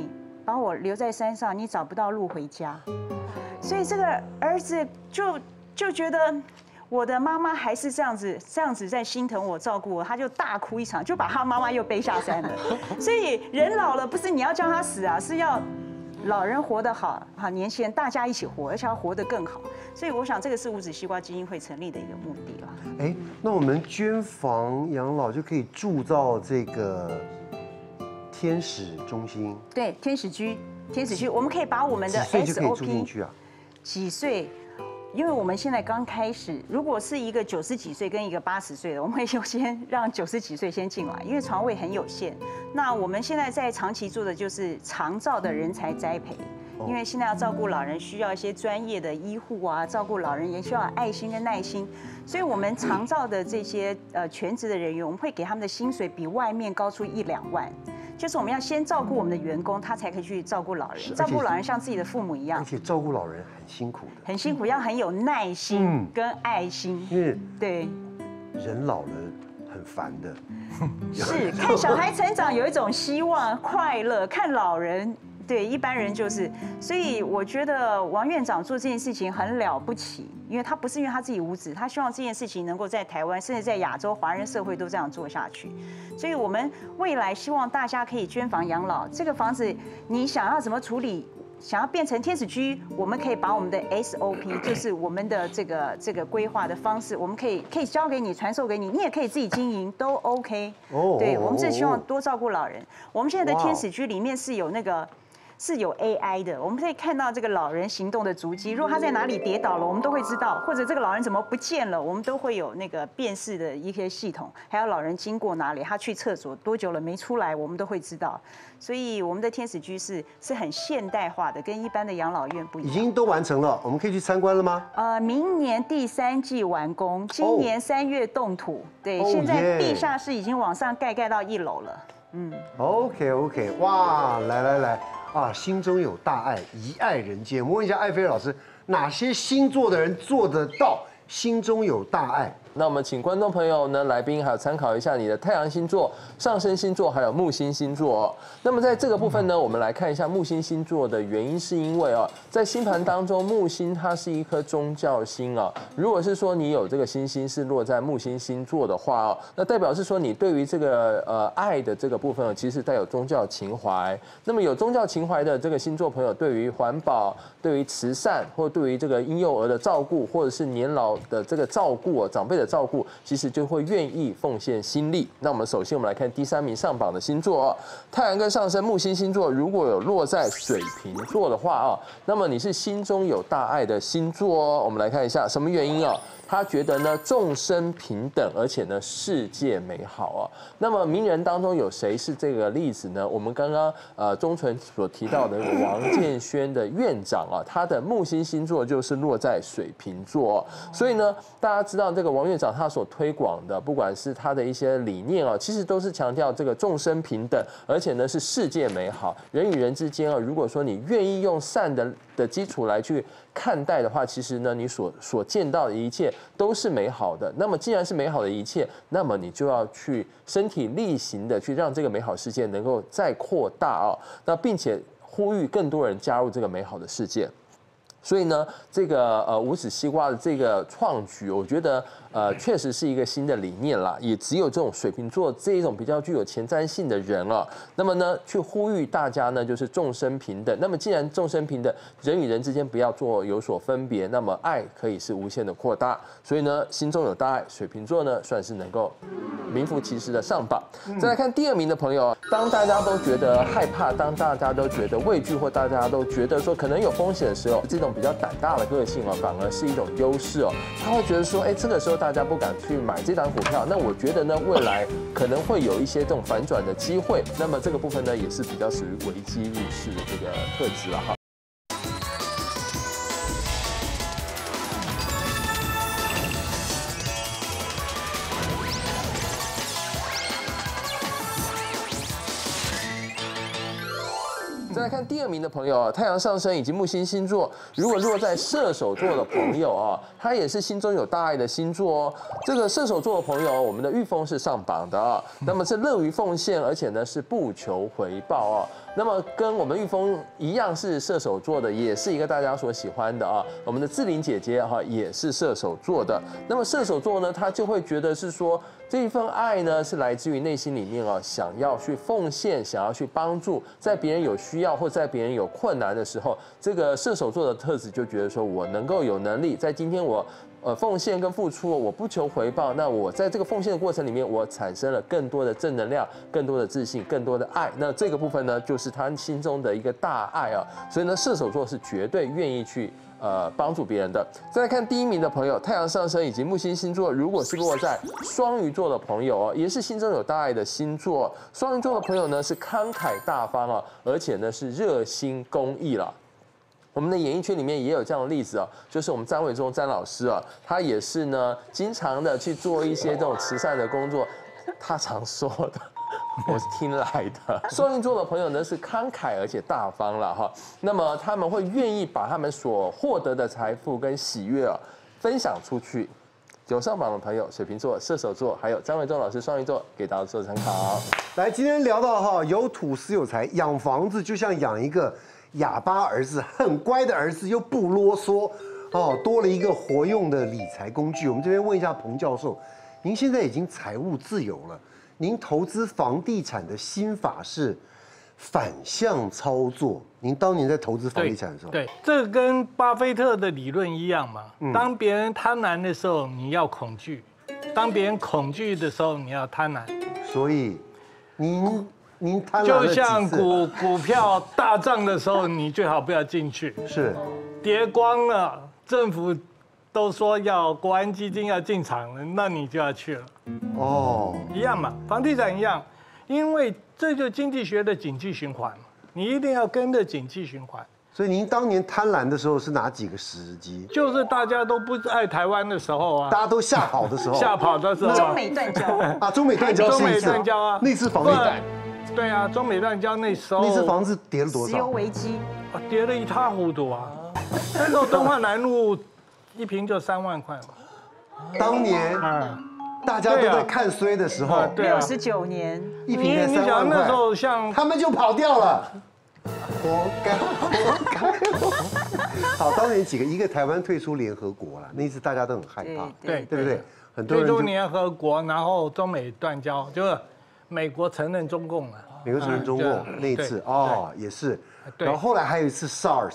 把我留在山上，你找不到路回家。所以这个儿子就就觉得我的妈妈还是这样子这样子在心疼我、照顾我，他就大哭一场，就把他妈妈又背下山了。所以人老了不是你要叫他死啊，是要老人活得好，好年轻人大家一起活，而且要活得更好。所以我想这个是五子西瓜基金会成立的一个目的啦。 哎，那我们捐房养老就可以铸造这个天使中心。 对，天使居，天使居，我们可以把我们的几岁就可以 S O 住进 P 去啊？ 几岁？因为我们现在刚开始，如果是一个九十几岁跟一个八十岁的，我们会优先让九十几岁先进来，因为床位很有限。那我们现在在长期做的就是长照的人才栽培。因为现在要照顾老人，需要一些专业的医护啊，照顾老人也需要爱心跟耐心，所以我们长照的这些呃全职的人员，我们会给他们的薪水比外面高出一两万，就是我们要先照顾我们的员工，他才可以去照顾老人，照顾老人像自己的父母一样， 而且照顾老人很辛苦的， 很辛苦，要很有耐心跟爱心， 因为对， 人老了很烦的， 是看小孩成长有一种希望、快乐，看老人。对，一般人就是，所以我觉得王院长做这件事情很了不起，因为他不是因为他自己无子，他希望这件事情能够在台湾，甚至在亚洲华人社会都这样做下去。所以我们未来希望大家可以捐房养老，这个房子你想要怎么处理？想要变成天使居，我们可以把我们的 S O P， 就是我们的这个这个规划的方式，我们可以可以交给你，传授给你，你也可以自己经营，都 OK。哦，对，我们是希望多照顾老人。我们现在的天使居里面是有那个。是有 A I 的，我们可以看到这个老人行动的足迹。如果他在哪里跌倒了，我们都会知道；或者这个老人怎么不见了，我们都会有那个辨识的一些系统。还有老人经过哪里，他去厕所多久了没出来，我们都会知道。所以我们的天使居是是很现代化的，跟一般的养老院不一样。 已经都完成了，我们可以去参观了吗？ 呃，明年第三季完工，今年三月动土。对，现在地下室已经往上盖盖到一楼了。嗯 ，OK OK， 哇，来来来。啊，心中有大爱，一爱人间。我问一下艾菲老师，哪些星座的人做得到心中有大爱？ 那我们请观众朋友呢、来宾还有参考一下你的太阳星座、上升星座还有木星星座哦。那么在这个部分呢，我们来看一下木星星座的原因，是因为哦，在星盘当中，木星它是一颗宗教星啊。如果是说你有这个星星是落在木星星座的话哦，那代表是说你对于这个呃爱的这个部分，其实带有宗教情怀。那么有宗教情怀的这个星座朋友，对于环保、对于慈善，或对于这个婴幼儿的照顾，或者是年老的这个照顾哦，长辈的照顾，其实就会愿意奉献心力。那我们首先我们来看第三名上榜的星座哦，太阳跟上升木星星座如果有落在水瓶座的话啊，那么你是心中有大爱的星座哦。我们来看一下什么原因哦？他觉得呢众生平等，而且呢世界美好啊。那么名人当中有谁是这个例子呢？我们刚刚呃中纯所提到的王建轩的院长啊，他的木星星座就是落在水瓶座，所以呢大家知道这个王院长他所推广的，不管是他的一些理念啊，其实都是强调这个众生平等，而且呢是世界美好，人与人之间啊，如果说你愿意用善的的基础来去看待的话，其实呢你所所见到的一切都是美好的。那么既然是美好的一切，那么你就要去身体力行的去让这个美好世界能够再扩大啊，那并且呼吁更多人加入这个美好的世界。所以呢，这个呃无籽西瓜的这个创举，我觉得呃确实是一个新的理念啦。也只有这种水瓶座这一种比较具有前瞻性的人啊，那么呢去呼吁大家呢就是众生平等。那么既然众生平等，人与人之间不要做有所分别，那么爱可以是无限的扩大。所以呢，心中有大爱，水瓶座呢算是能够名副其实的上榜。再来看第二名的朋友，当大家都觉得害怕，当大家都觉得畏惧，或大家都觉得说可能有风险的时候，这种比较胆大的个性哦，反而是一种优势哦。他会觉得说，哎，这个时候大家不敢去买这档股票，那我觉得呢，未来可能会有一些这种反转的机会。那么这个部分呢，也是比较属于危机入市的这个特质了哈。 再来看第二名的朋友啊，太阳上升以及木星星座，如果落在射手座的朋友啊，他也是心中有大爱的星座哦。这个射手座的朋友，我们的玉峰是上榜的啊，那么是乐于奉献，而且呢是不求回报哦。那么跟我们玉峰一样是射手座的，也是一个大家所喜欢的啊。我们的志玲姐姐哈也是射手座的。那么射手座呢，他就会觉得是说这一份爱呢是来自于内心里面啊，想要去奉献，想要去帮助，在别人有需要或在别人有困难的时候，这个射手座的特质就觉得说我能够有能力，在今天我。呃，奉献跟付出，我不求回报。那我在这个奉献的过程里面，我产生了更多的正能量，更多的自信，更多的爱。那这个部分呢，就是他心中的一个大爱啊。所以呢，射手座是绝对愿意去呃帮助别人的。再来看第一名的朋友，太阳上升以及木星星座，如果是落在双鱼座的朋友哦，也是心中有大爱的星座。双鱼座的朋友呢，是慷慨大方啊，而且呢是热心公益了。我们的演艺圈里面也有这样的例子啊，就是我们张伟忠张老师啊，他也是呢，经常的去做一些这种慈善的工作。他常说的，我是听来的。双鱼座的朋友呢是慷慨而且大方了哈，那么他们会愿意把他们所获得的财富跟喜悦啊分享出去。有上榜的朋友，水瓶座、射手座，还有张伟忠老师双鱼座，给大家做参考。 来，今天聊到哈，有土司有财，养房子就像养一个。哑巴儿子，很乖的儿子，又不啰嗦，哦，多了一个活用的理财工具。我们这边问一下彭教授，您现在已经财务自由了，您投资房地产的心法是反向操作。您当年在投资房地产的时候， 对，对这个跟巴菲特的理论一样嘛。当别人贪婪的时候，你要恐惧；当别人恐惧的时候，你要贪婪。 所以，您。您贪婪就像股股票大涨的时候，你最好不要进去。 是， 跌光了，政府都说要国安基金要进场了，那你就要去了。哦，一样嘛，房地产一样，因为这就经济学的景气循环，你一定要跟着景气循环。 所以您当年贪婪的时候是哪几个时机？ 就是大家都不爱台湾的时候啊， 大家都吓跑的时候， 吓跑的时候， 中美断交啊，中美断交， 中美断交啊， 那次房地产。 对啊，中美断交那时候， 那次房子跌了多少？ 石油危机， 啊，跌了一塌糊涂啊！那时候敦化南路一平就三万块嘛。 当年，大家都在看衰的时候， 六十九年， 一平才三万块。 你想那时候像他们就跑掉了，活该，活该。好，当年几个，一个台湾退出联合国了，那一次大家都很害怕， 对对不对？很多人退出联合国，然后中美断交，就是美国承认中共了。 美国承认中共那一次哦，也是，然后后来还有一次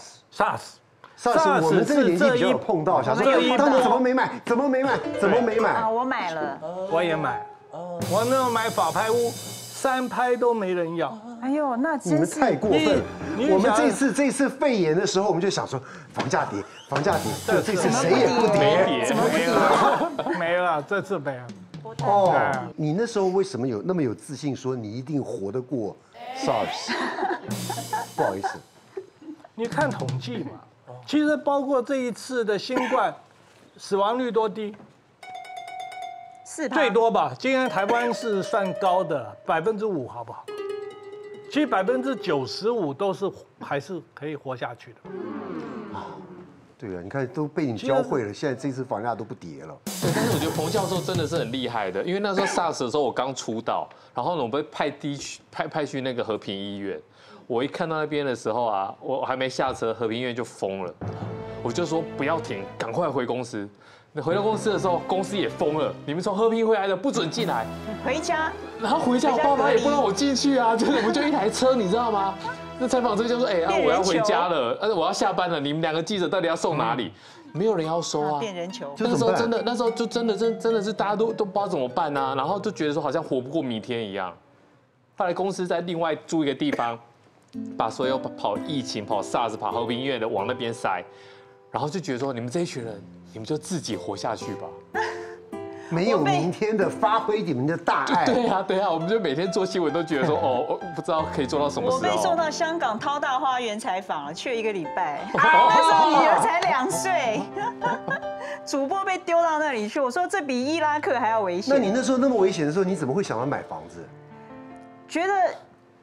SARS，SARS，SARS 我们这个年纪比较碰到，想说当年怎么没买？怎么没买？怎么没买？ 啊，我买了， 我也买，我那时候买法拍屋，三拍都没人要。 哎呦，那你们太过分了！我们这次这次肺炎的时候，我们就想说房价跌，房价跌，就这次谁也不跌， 怎么不跌？ 没了，这次没了。 哦，你那时候为什么有那么有自信，说你一定活得过 SARS？ 不好意思， 你看统计嘛，其实包括这一次的新冠，死亡率多低？ 是最多吧？今天台湾是算高的，百分之五，好不好？其实百分之九十五都是还是可以活下去的。 对啊，你看都被你教会了，现在这次房价都不跌了。 对，但是我觉得彭教授真的是很厉害的，因为那时候 SARS 的时候我刚出道，然后呢我被派地去派派去那个和平医院，我一看到那边的时候啊，我还没下车，和平医院就封了，我就说不要停，赶快回公司。回到公司的时候，公司也封了，你们从和平回来的不准进来， 回家。 然后回家，我爸妈也不让我进去啊，就是我们就一台车，你知道吗？那采访车就说，哎，啊，我要回家了，而且我要下班了，你们两个记者到底要送哪里？没有人要收啊， 变人球。 那时候真的，那时候就真的真真的是大家都都不知道怎么办啊，然后就觉得说好像活不过明天一样。后来公司在另外租一个地方，把所有跑疫情、跑 SARS、跑和平医院的往那边塞，然后就觉得说你们这一群人，你们就自己活下去吧。 没有明天的，发挥你们的大爱。 对啊，对啊，我们就每天做新闻都觉得说，哦，不知道可以做到什么时候。 我被送到香港涛大花园采访了，去了一个礼拜。啊，那时候女儿才两岁，主播被丢到那里去，我说这比伊拉克还要危险。 那你那时候那么危险的时候，你怎么会想要买房子？ 觉得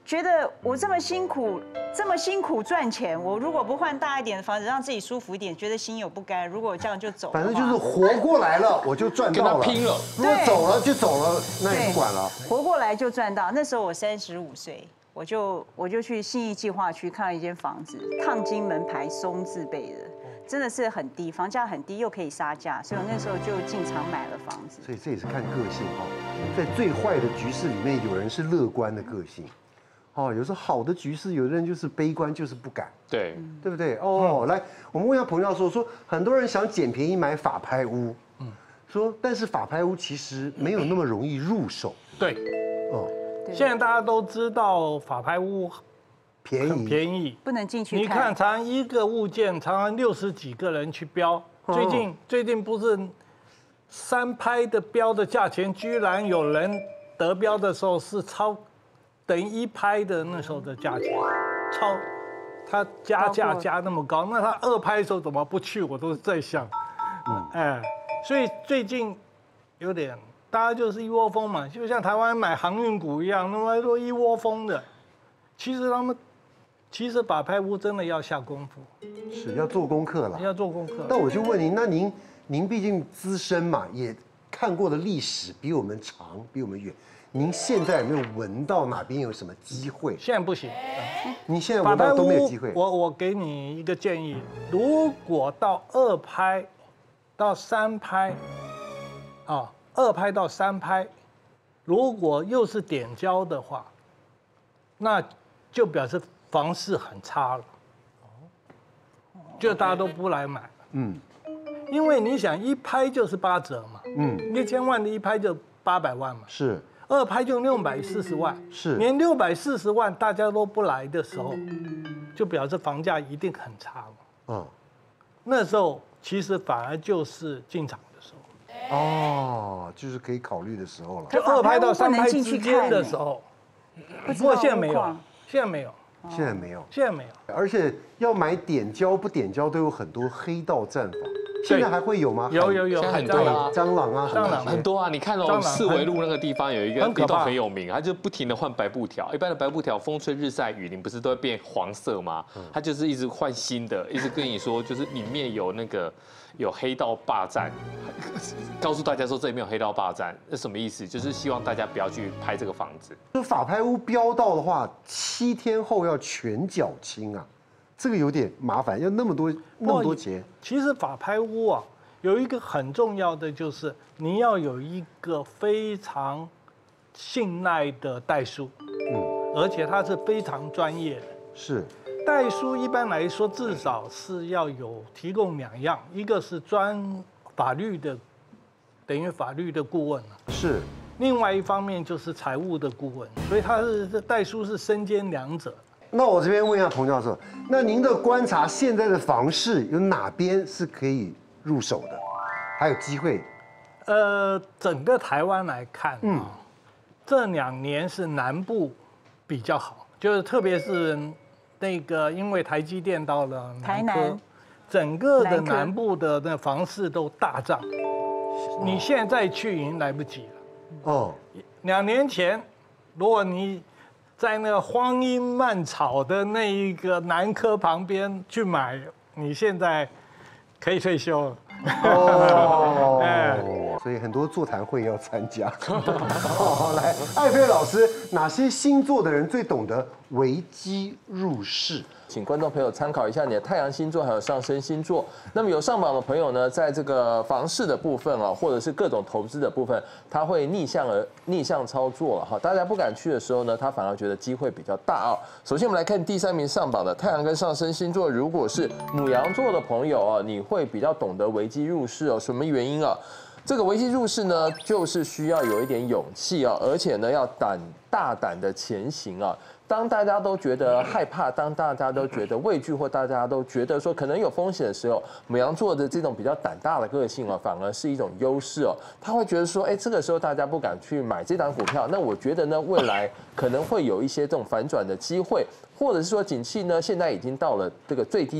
觉得我这么辛苦，这么辛苦赚钱，我如果不换大一点的房子，让自己舒服一点，觉得心有不甘。如果这样就走， 反正就是活过来了，我就赚到了。 跟他拼了， 如果走了就走了，那也不管了。 活过来就赚到。那时候我三十五岁，我就我就去信义计划区看到一间房子，烫金门牌松字辈的。真的是很低，房价很低，又可以杀价，所以我那时候就进场买了房子。 所以这也是看个性哈，在最坏的局势里面，有人是乐观的个性，哦，有时候好的局势，有的人就是悲观，就是不敢， 对， 对不对？哦，来，我们问一下彭教授，说很多人想捡便宜买法拍屋，嗯，说但是法拍屋其实没有那么容易入手， 对，哦，现在大家都知道法拍屋。 便宜， 便宜， 不能进去看。 你看，常常一个物件，常常六十几个人去标。最近最近不是三拍的标的价钱，居然有人得标的时候是超等于一拍的那时候的价钱，超他加价加那么高，那他二拍的时候怎么不去？我都是在想，嗯，哎，所以最近有点大家就是一窝蜂嘛，就像台湾买航运股一样，那么说一窝蜂的，其实他们。其实法拍屋真的要下功夫， 是要做功课了， 要做功课。 那我就问您，那您您毕竟资深嘛，也看过的历史比我们长，比我们远。您现在有没有闻到哪边有什么机会？ 现在不行， 你现在闻到都没有机会。 我我给你一个建议，如果到二拍，到三拍，啊，二拍到三拍，如果又是点交的话，那就表示。房市很差了，就大家都不来买，嗯，因为你想一拍就是八折嘛，嗯，一千万的一拍就八百万嘛， 是， 二拍就六百四十万， 是， 连六百四十万大家都不来的时候，就表示房价一定很差嘛，嗯，那时候其实反而就是进场的时候， 哦，就是可以考虑的时候了， 就二拍到三拍之间的时候，不过现在没有，现在没有。 现在没有， 现在没有， 而且要买点交不点交都有很多黑道战法，现在还会有吗？ 有有有， 很多啊， 蟑螂啊， 蟑螂很多啊。你看哦，四维路那个地方有一个地洞很有名，它就不停的换白布条。一般的白布条风吹日晒雨淋，不是都会变黄色吗？它就是一直换新的，一直跟你说，就是里面有那个有黑道霸占，告诉大家说这里面有黑道霸占，那什么意思？就是希望大家不要去拍这个房子。 就法拍屋标到的话，七天后要全缴清啊，这个有点麻烦，要那么多那么多钱。 其实法拍屋啊，有一个很重要的就是你要有一个非常信赖的代书，嗯，而且他是非常专业的。 是。 代书一般来说至少是要有提供两样，一个是专法律的，等于法律的顾问是。 另外一方面就是财务的顾问，所以他是代书是身兼两者。 那我这边问一下彭教授，那您的观察，现在的房市有哪边是可以入手的，还有机会？ 呃，整个台湾来看啊，嗯、这两年是南部比较好，就是特别是。那个，因为台积电到了台南， 整个的南部的那房市都大涨，你现在去已经来不及了。哦，两年前，如果你在那个荒阴蔓草的那一个南科旁边去买，你现在可以退休了。 哦，哎，所以很多座谈会要参加。好，来，艾菲老师，哪些星座的人最懂得危机入市？ 请观众朋友参考一下你的太阳星座还有上升星座。那么有上榜的朋友呢，在这个房市的部分啊，或者是各种投资的部分，他会逆向而逆向操作了哈。大家不敢去的时候呢，他反而觉得机会比较大啊。首先我们来看第三名上榜的太阳跟上升星座，如果是牡羊座的朋友啊，你会比较懂得危机入市哦。什么原因啊？这个危机入市呢，就是需要有一点勇气啊，而且呢要胆大胆的前行啊。当大家都觉得害怕，当大家都觉得畏惧，或大家都觉得说可能有风险的时候，牡羊座的这种比较胆大的个性哦，反而是一种优势哦。他会觉得说，哎，这个时候大家不敢去买这档股票，那我觉得呢，未来可能会有一些这种反转的机会，或者是说景气呢，现在已经到了这个最低的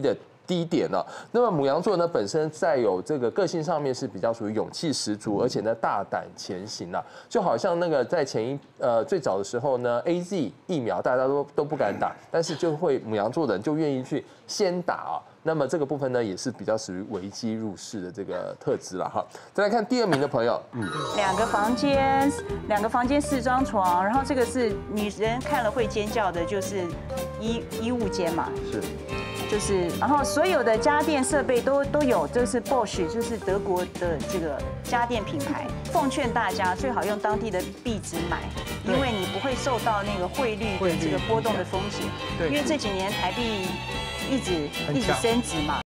低点了。那么牡羊座呢，本身在有这个个性上面是比较属于勇气十足，而且呢大胆前行啊，就好像那个在前一呃最早的时候呢 ，A Z 疫苗大家都都不敢打，但是就会牡羊座的人就愿意去先打啊。那么这个部分呢，也是比较属于危机入市的这个特质了哈。再来看第二名的朋友，嗯， 两个房间，两个房间四张床，然后这个是女人看了会尖叫的，就是衣衣物间嘛， 是， 就是，然后所有的家电设备都都有，这是 Bosch， 就是德国的这个家电品牌。奉劝大家最好用当地的币值买，因为你不会受到那个汇率的这个波动的风险，因为这几年台币一直一直升值嘛。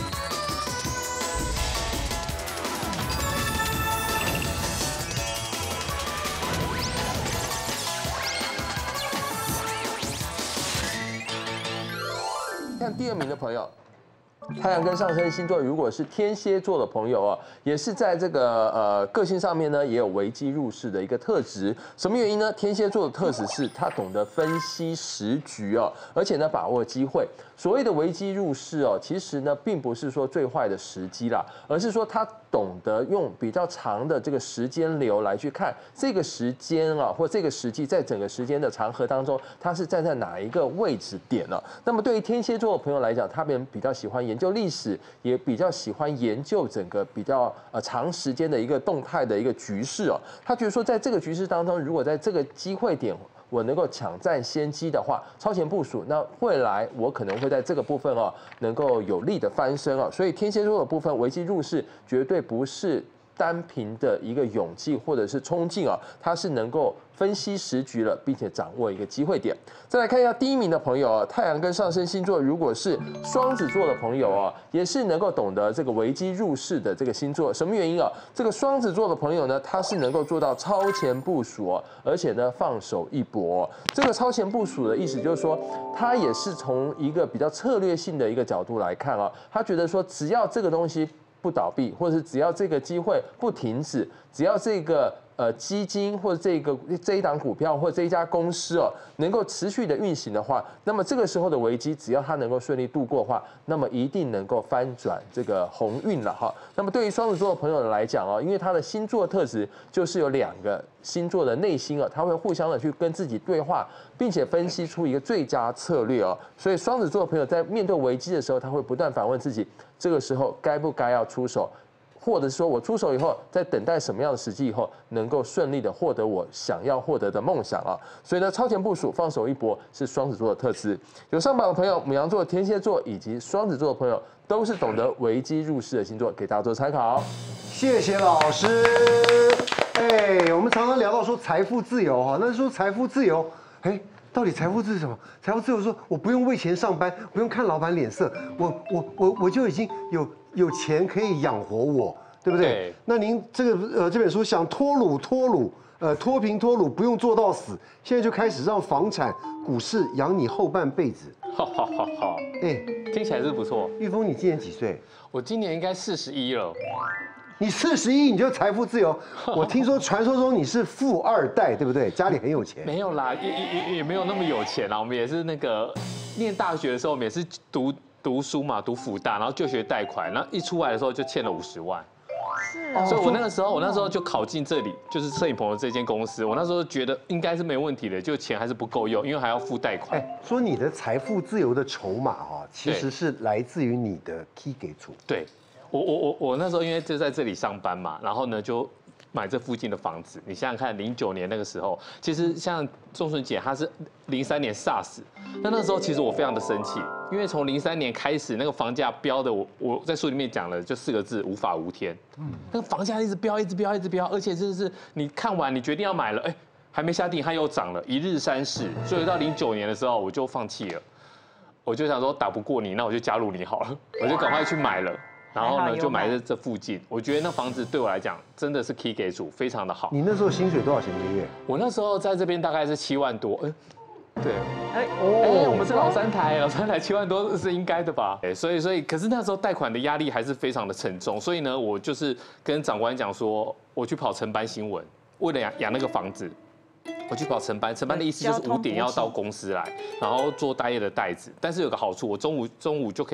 看第二名的朋友，太阳跟上升星座如果是天蝎座的朋友啊，也是在这个呃个性上面呢，也有危机入市的一个特质。什么原因呢？天蝎座的特质是他懂得分析时局哦，而且呢把握机会。所谓的危机入市哦，其实呢并不是说最坏的时机啦，而是说他懂得用比较长的这个时间流来去看这个时间啊，或这个时机在整个时间的长河当中，它是站在哪一个位置点呢？那么对于天蝎座的朋友来讲，他们比较喜欢研究历史，也比较喜欢研究整个比较呃长时间的一个动态的一个局势哦。他觉得说，在这个局势当中，如果在这个机会点，我能够抢占先机的话，超前部署，那未来我可能会在这个部分哦，能够有力的翻身哦。所以天蝎座的部分危机入市，绝对不是单凭的一个勇气或者是冲劲啊，它是能够分析时局了，并且掌握一个机会点。再来看一下第一名的朋友啊，太阳跟上升星座如果是双子座的朋友啊，也是能够懂得这个危机入市的这个星座。什么原因啊？这个双子座的朋友呢，他是能够做到超前部署哦，而且呢放手一搏。这个超前部署的意思就是说，他也是从一个比较策略性的一个角度来看啊，他觉得说只要这个东西不倒闭，或者是只要这个机会不停止，只要这个呃基金或者这个这一档股票或者这一家公司哦能够持续的运行的话，那么这个时候的危机只要它能够顺利度过的话，那么一定能够翻转这个鸿运了哈。那么对于双子座的朋友来讲哦，因为他的星座特质就是有两个星座的内心哦，他会互相的去跟自己对话，并且分析出一个最佳策略哦。所以双子座的朋友在面对危机的时候，他会不断反问自己，这个时候该不该要出手？或者说我出手以后，在等待什么样的时机以后，能够顺利的获得我想要获得的梦想啊。所以呢，超前部署、放手一搏是双子座的特质。有上榜的朋友，牡羊座、天蝎座以及双子座的朋友，都是懂得危机入市的星座，给大家做参考。 谢谢老师。哎，我们常常聊到说财富自由哈，那说财富自由，哎。到底财富自由是什么？财富自由说，我不用为钱上班，不用看老板脸色，我我我我就已经有有钱可以养活我，对不对？对。那您这个呃这本书想脱鲁脱鲁，呃脱贫脱鲁，不用做到死，现在就开始让房产、股市养你后半辈子。 好好好好，哎，听起来是不错。 玉峰，你今年几岁？ 我今年应该四十一了。 你四十一你就财富自由，我听说传说中你是富二代，对不对？家里很有钱。 没有啦，也也也没有那么有钱啦。我们也是那个念大学的时候，我们也是读读书嘛，读辅大，然后就学贷款，然后一出来的时候就欠了五十万。是、哦。所以我那个时候，我那时候就考进这里，就是摄影棚的这间公司。我那时候觉得应该是没问题的，就钱还是不够用，因为还要付贷款。哎， 说你的财富自由的筹码哈，其实是来自于你的 key 给处。 对。我我我我那时候因为就在这里上班嘛，然后呢就买这附近的房子。你想想看，零九年那个时候，其实像钟顺姐她是零三年 SARS， 那那时候其实我非常的生气，因为从零三年开始那个房价飙的，我我在书里面讲了就四个字：无法无天。嗯，那个房价一直飙，一直飙，一直飙，而且真的是你看完你决定要买了，哎，还没下定它又涨了，一日三市。所以到零九年的时候我就放弃了，我就想说打不过你，那我就加入你好了，我就赶快去买了。然后呢，就买在这附近。我觉得那房子对我来讲真的是 key 给主，非常的好。 你那时候薪水多少钱一个月？ 我那时候在这边大概是七万多。哎，对，哎哦，我们是老三台，老三台七万多是应该的吧？哎，所以所以，可是那时候贷款的压力还是非常的沉重，所以呢，我就是跟长官讲说，我去跑晨班新闻，为了养养那个房子。我去跑晨班，晨班的意思就是五点要到公司来，然后做大夜的袋子。但是有个好处，我中午中午就可以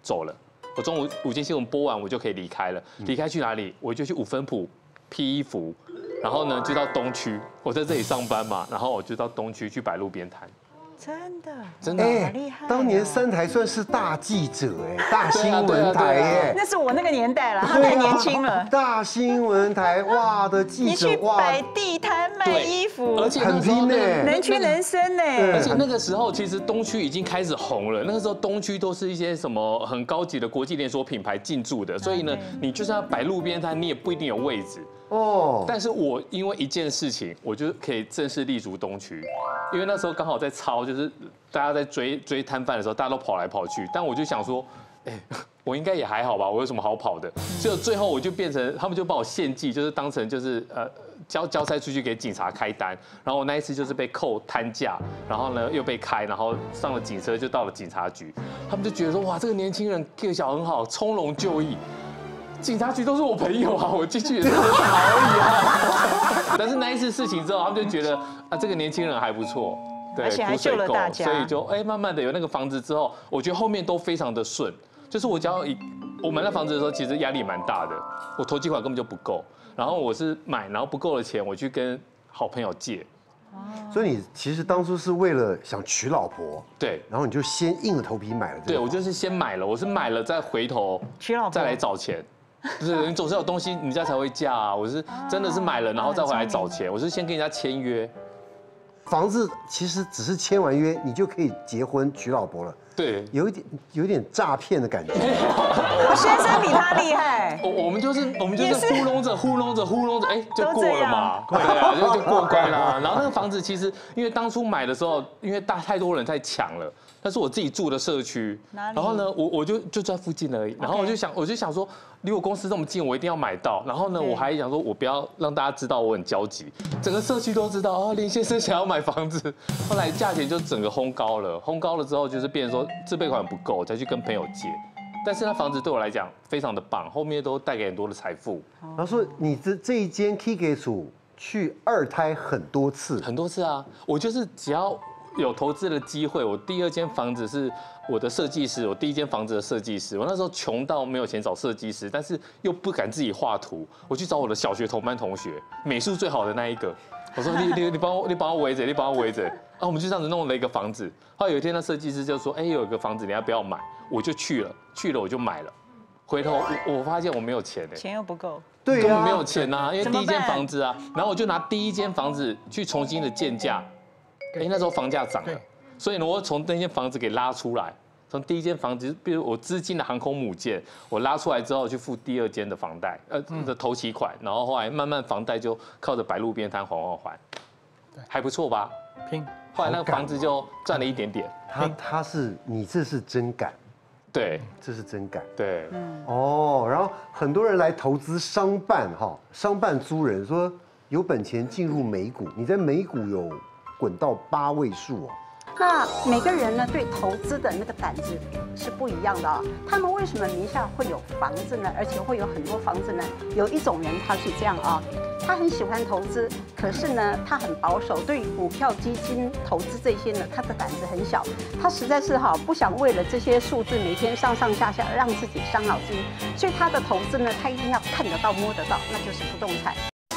走了。我中午午间新闻播完，我就可以离开了。离开去哪里？我就去五分埔批衣服，然后呢就到东区，我在这里上班嘛，然后我就到东区去摆路边摊。 真的， 真的， 哎， 厉害！ 当年三台算是大记者哎，大新闻台哎， 那是我那个年代了，他太年轻了。 大新闻台哇的记你去者哇， 摆地摊卖衣服， 而且很拼呢， 人屈人伸呢。 而且那个时候其实东区已经开始红了，那个时候东区都是一些什么很高级的国际连锁品牌进驻的，所以呢，你就算要摆路边摊，你也不一定有位置。哦，但是我因为一件事情，我就可以正式立足东区，因为那时候刚好在抄，就是大家在追追摊贩的时候，大家都跑来跑去，但我就想说，哎，我应该也还好吧，我有什么好跑的？结果最后我就变成，他们就把我献祭，就是当成就是呃交交差出去给警察开单，然后我那一次就是被扣摊价，然后呢又被开，然后上了警车就到了警察局，他们就觉得说哇，这个年轻人个小很好，从容就义。警察局都是我朋友啊，我进去也是很好而已啊。但是那一次事情之后，他们就觉得啊，这个年轻人还不错，对， 而且还救了大家， 所以就哎，慢慢的有那个房子之后，我觉得后面都非常的顺。就是我只要一我买那房子的时候，其实压力蛮大的，我头期款根本就不够，然后我是买，然后不够的钱我去跟好朋友借。 所以你其实当初是为了想娶老婆， 对， 然后你就先硬着头皮买了这个。 对，我就是先买了，我是买了再回头娶老婆再来找钱。就是你总是有东西，你家才会嫁啊！我是真的是买了，然后再回来找钱。我是先跟人家签约， 房子其实只是签完约，你就可以结婚娶老婆了。 对， 有一点有一点诈骗的感觉。 我先生比他厉害。 我我们就是我们就是糊弄着糊弄着糊弄着，哎，就过了嘛。对啊，就就过关了。然后那个房子其实因为当初买的时候，因为大太多人在抢了。那是我自己住的社区，然后呢，我我就就在附近而已，然后我就想，我就想说，离我公司这么近，我一定要买到。然后呢，我还想说，我不要让大家知道我很焦急，整个社区都知道哦，林先生想要买房子。后来价钱就整个轰高了，轰高了之后就是变成说自备款不够，才去跟朋友借。但是那房子对我来讲非常的棒，后面都带给很多的财富。 然后说你这这一间 K 给组去二胎很多次， 很多次啊，我就是只要。有投资的机会，我第二间房子是我的设计师，我第一间房子的设计师。我那时候穷到没有钱找设计师，但是又不敢自己画图，我去找我的小学同班同学，美术最好的那一个。我说你你你帮我你帮我围着，你帮我围着。啊，我们就这样子弄了一个房子。后来有一天，那设计师就说，哎，有一个房子你要不要买？我就去了，去了我就买了。回头我我发现我没有钱哎， 钱又不够， 对根本没有钱呐，因为第一间房子啊，然后我就拿第一间房子去重新的建价。哎，那时候房价涨了，所以呢，我从那间房子给拉出来，从第一间房子，比如我资金的航空母舰，我拉出来之后去付第二间的房贷，呃的头期款，然后后来慢慢房贷就靠着摆路边摊还还还，还不错吧？ 拼， 后来那个房子就赚了一点点。 他他是你这是真敢， 对， 这是真敢， 对， 哦，然后很多人来投资商办哈，商办租人说有本钱进入美股，你在美股有滚到八位数哦。 那每个人呢，对投资的那个胆子是不一样的啊。他们为什么名下会有房子呢？而且会有很多房子呢？有一种人他是这样啊，他很喜欢投资，可是呢，他很保守，对于股票、基金投资这些呢，他的胆子很小。他实在是哈不想为了这些数字每天上上下下让自己伤脑筋，所以他的投资呢，他一定要看得到、摸得到，那就是不动产。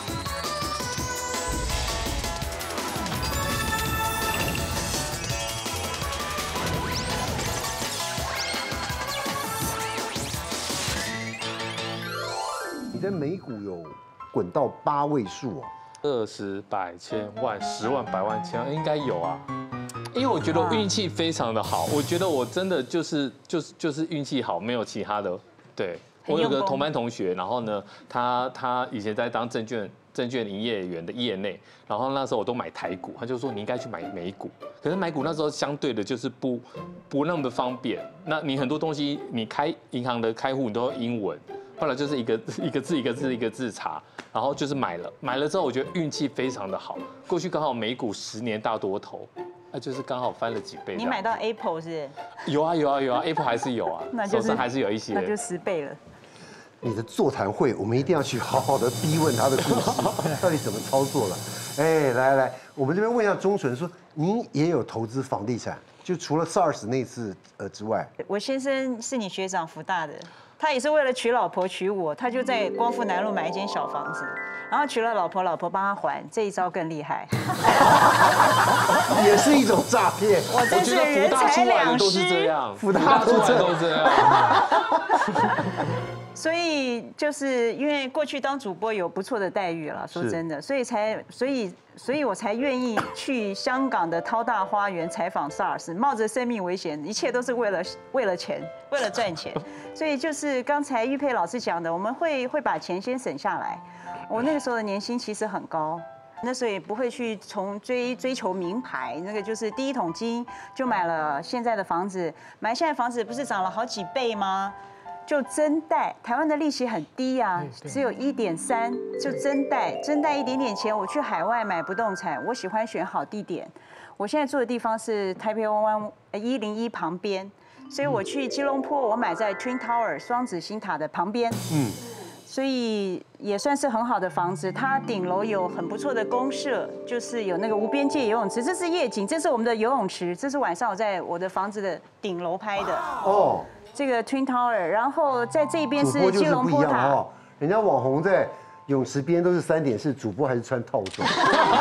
你在美股有滚到八位数哦， 二十百千万十万百万千万应该有啊，因为我觉得我运气非常的好，我觉得我真的就是就是就是运气好，没有其他的。对，我有个同班同学，然后呢，他他以前在当证券证券营业员的业内，然后那时候我都买台股，他就说你应该去买美股，可是买股那时候相对的就是不不那么方便，那你很多东西你开银行的开户你都要英文。后来就是一个一个字一个字一个字查，然后就是买了，买了之后我觉得运气非常的好。过去刚好美股十年大多头，那就是刚好翻了几倍。 你买到 Apple 是？ 有啊有啊有啊 ，Apple 还是有啊，手上还是有一些。 那就十倍了。 你的座谈会，我们一定要去好好的逼问他的故事，到底怎么操作了？ 哎，来来，我们这边问一下钟纯，说您也有投资房地产，就除了 SARS 那次呃之外， 我先生是你学长福大的。他也是为了娶老婆娶我，他就在光复南路买一间小房子，然后娶了老婆，老婆帮他还，这一招更厉害， 也是一种诈骗。 我真是人财两失， 福大出来都这样。 所以就是因为过去当主播有不错的待遇了，说真的，所以才所以所以我才愿意去香港的滔大花园采访 SARS， 冒着生命危险，一切都是为了为了钱，为了赚钱。所以就是刚才玉佩老师讲的，我们会会把钱先省下来。我那个时候的年薪其实很高，那时候也不会去从追追求名牌，那个就是第一桶金就买了现在的房子，买现在房子不是涨了好几倍吗？就增贷，台湾的利息很低啊，只有一点三，就增贷，增贷一点点钱，我去海外买不动产，我喜欢选好地点。我现在住的地方是台北湾一零一旁边，所以我去基隆坡，我买在 Twin Tower 双子星塔的旁边，嗯，所以也算是很好的房子。它顶楼有很不错的公设，就是有那个无边界游泳池，这是夜景，这是我们的游泳池，这是晚上我在我的房子的顶楼拍的。哦。这个 Twin Tower， 然后在这边是基隆坡塔哦。 人家网红在泳池边都是三点式，主播还是穿套装。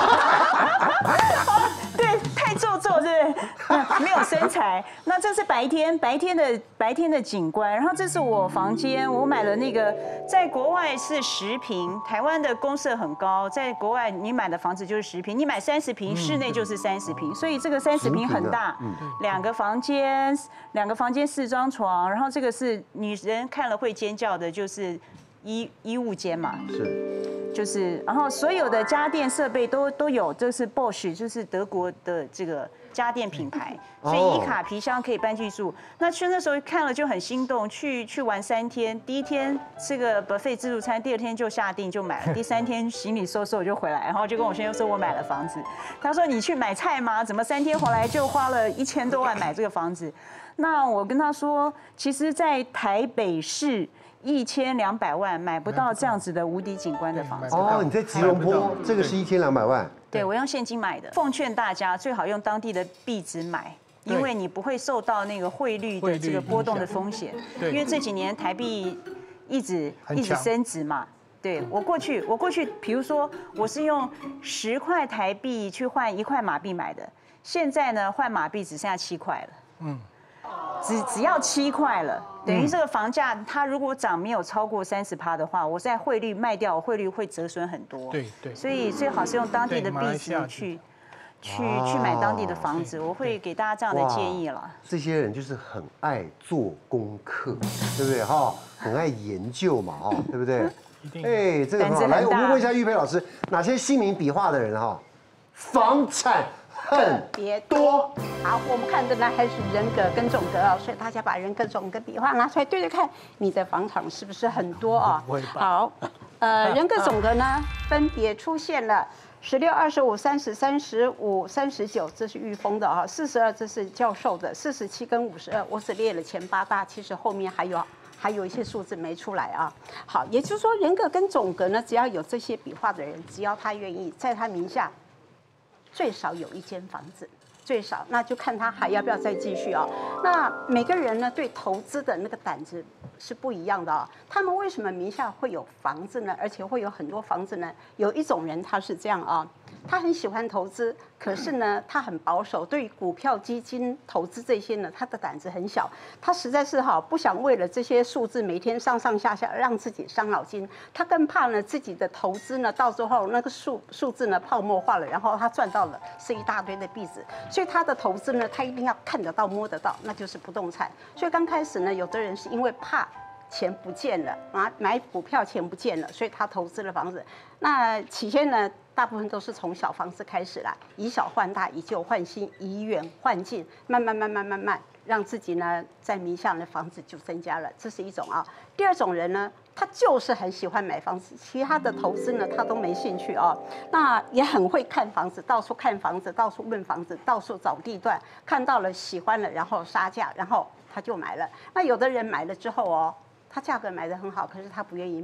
对，太做作，对不对？没有身材。那这是白天白天的白天的景观，然后这是我房间，我买了那个，在国外是十平，台湾的公设很高，在国外你买的房子就是十平，你买三十平，室内就是三十平，所以这个三十平很大，两个房间，两个房间四张床，然后这个是女人看了会尖叫的，就是衣衣物间嘛， 是。 就是，然后所有的家电设备都都有，这是 Bosch， 就是德国的这个家电品牌，所以一卡皮箱可以搬去住。那去那时候看了就很心动，去去玩三天，第一天吃个 buffet 自助餐，第二天就下定就买了，第三天行李收收就回来，然后就跟我先生说我买了房子。他说你去买菜吗？怎么三天回来就花了一千多万买这个房子？那我跟他说，其实，在台北市。一千两百万买不到这样子的无敌景观的房子哦！你在吉隆坡，这个是一千两百万。 对，我用现金买的。奉劝大家最好用当地的币值买，因为你不会受到那个汇率的这个波动的风险。因为这几年台币一直一直升值嘛。对我过去，我过去，比如说我是用十块台币去换一块马币买的，现在呢换马币只剩下七块了。嗯。只只要七块了，等于这个房价它如果涨没有超过三十趴的话，我在汇率卖掉，汇率会折损很多。 对对。 所以最好是用当地的币值去去去买当地的房子，我会给大家这样的建议了。 这些人就是很爱做功课，对不对哈？很爱研究嘛哈，对不对？哎，这个很好。来，我们问一下玉佩老师，哪些姓名笔画的人哈，房产特别多？ 好，我们看的呢还是人格跟总格哦，所以大家把人格总格笔画拿出来对对看，你的房产是不是很多啊？好，呃，人格总格呢分别出现了十六、二十五、三十、三十五、三十九，这是玉峰的啊，四十二这是教授的，四十七跟五十二我只列了前八大，其实后面还有还有一些数字没出来啊。好，也就是说人格跟总格呢，只要有这些笔画的人，只要他愿意，在他名下最少有一间房子。最少，那就看他还要不要再继续哦。那每个人呢，对投资的那个胆子是不一样的哦。他们为什么名下会有房子呢？而且会有很多房子呢？有一种人他是这样啊，他很喜欢投资，可是呢，他很保守，对于股票、基金投资这些呢，他的胆子很小。他实在是哈不想为了这些数字每天上上下下让自己伤脑筋。他更怕呢自己的投资呢到最后那个数数字呢泡沫化了，然后他赚到了是一大堆的币值。所以他的投资呢，他一定要看得到、摸得到，那就是不动产。所以刚开始呢，有的人是因为怕钱不见了，买买股票钱不见了，所以他投资了房子。那起先呢，大部分都是从小房子开始啦，以小换大，以旧换新，以远换近，慢慢慢慢慢慢，让自己呢在名下的房子就增加了，这是一种啊。第二种人呢，他就是很喜欢买房子，其他的投资呢他都没兴趣哦。那也很会看房子，到处看房子，到处问房子，到处找地段，看到了喜欢了，然后杀价，然后他就买了。那有的人买了之后哦，他价格买得很好，可是他不愿意卖，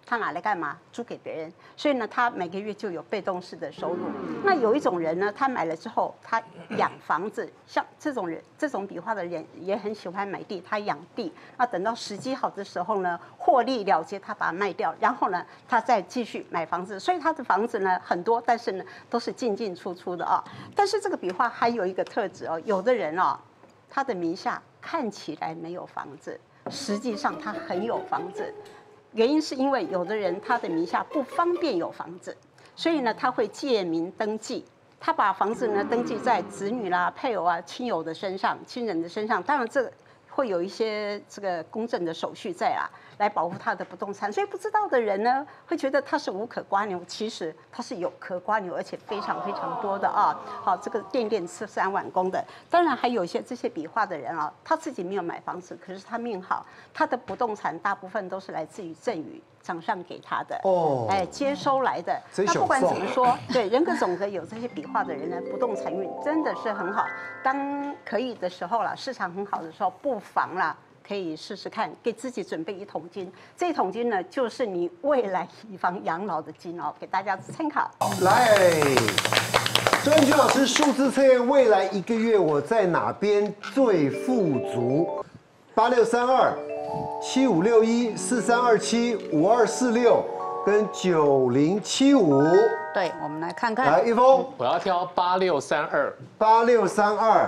他拿来干嘛？租给别人。所以呢，他每个月就有被动式的收入。那有一种人呢，他买了之后，他养房子，像这种人，这种笔画的人也很喜欢买地，他养地。那等到时机好的时候呢，获利了结，他把它卖掉，然后呢，他再继续买房子。所以他的房子呢很多，但是呢都是进进出出的啊。但是这个笔画还有一个特质哦，有的人哦，他的名下看起来没有房子，实际上他很有房子。原因是因为有的人他的名下不方便有房子，所以呢他会借名登记，他把房子呢登记在子女啦、配偶啊、亲友的身上、亲人的身上。当然这个会有一些这个公证的手续在啊，来保护他的不动产。所以不知道的人呢会觉得他是无可刮牛，其实他是有可刮牛，而且非常非常多的啊。好，这个店店是三碗公的。当然还有一些这些笔画的人啊，他自己没有买房子，可是他命好，他的不动产大部分都是来自于赠与掌上给他的哦，哎，接收来的。那不管怎么说，对人格总和有这些笔画的人呢，不动产运真的是很好。当可以的时候啦，市场很好的时候，不妨啦。可以试试看，给自己准备一桶金。这一桶金呢，就是你未来以房养老的金哦，给大家参考。 来，周彦君老师数字测验，未来一个月我在哪边最富足？八六三二、七五六一、四三二七、五二四六跟九零七五。 对，我们来看看。 来，一峰， 我要挑八六三二。 八六三二，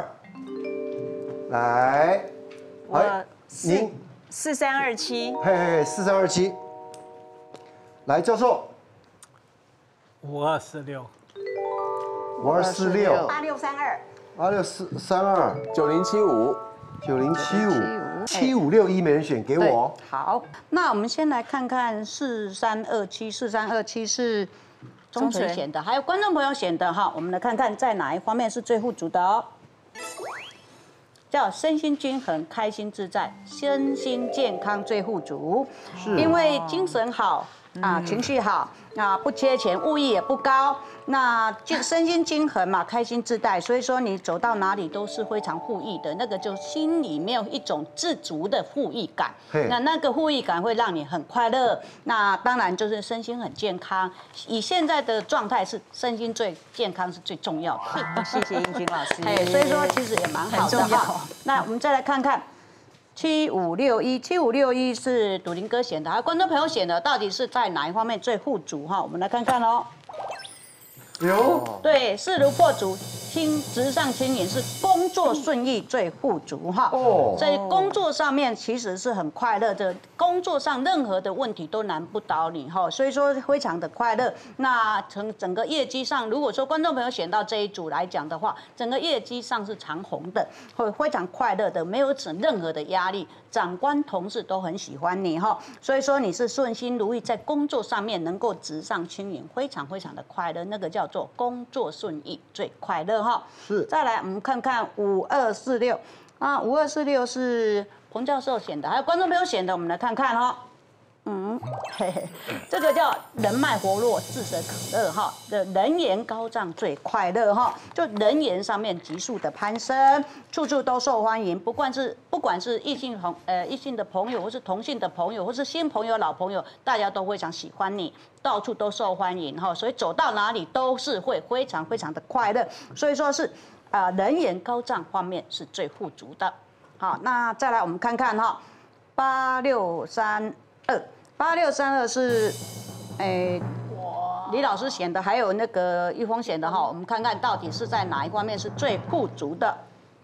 来， 我。您四三二七， 嘿嘿，四三二七，来，教授， 五二四六， 五二四六， 八六三二， 八六四三二， 九零七五， 九零七五，七五六一没人选，给我。 好，那我们先来看看四三二七，四三二七是中纯选的，还有观众朋友选的哈，我们来看看在哪一方面是最富足的哦。叫身心均衡、开心自在、身心健康最富足，是因为精神好啊，情绪好啊，不缺钱，物欲也不高，那就身心均衡嘛，开心自在，所以说你走到哪里都是非常富裕的，那个就心里面有一种自足的富裕感，那那个富裕感会让你很快乐，那当然就是身心很健康。以现在的状态是身心最健康是最重要的。 谢谢英君老师。 哎，所以说其实也蛮好的哈。那我们再来看看。七五六一，七五六一是赌林哥选的，还有观众朋友选的，到底是在哪一方面最富足哈？我们来看看哦。 有， 对，势如破竹，轻直上青云，是工作顺意最富足哈。哦，在工作上面其实是很快乐的，工作上任何的问题都难不倒你哈，所以说非常的快乐。那整整个业绩上，如果说观众朋友选到这一组来讲的话，整个业绩上是长红的，会非常快乐的，没有任何的压力，长官同事都很喜欢你哈，所以说你是顺心如意，在工作上面能够直上青云，非常非常的快乐，那个叫做工作顺意最快乐哈。是，再来我们看看五二四六啊，五二四六是彭教授选的，还有观众朋友选的，我们来看看哈。嗯，嘿嘿，这个叫人脉活络，炙手可热哈，的人缘高涨最快乐哈，就人缘上面急速的攀升，处处都受欢迎，不管是不管是异性朋呃异性的朋友，或是同性的朋友，或是新朋友老朋友，大家都非常喜欢你，到处都受欢迎哈，所以走到哪里都是会非常非常的快乐，所以说是啊、呃、人缘高涨方面是最富足的。好，那再来我们看看哈，八六三二。八六三二是，诶，李老师选的，还有那个玉峰选的哈，我们看看到底是在哪一方面是最富足的。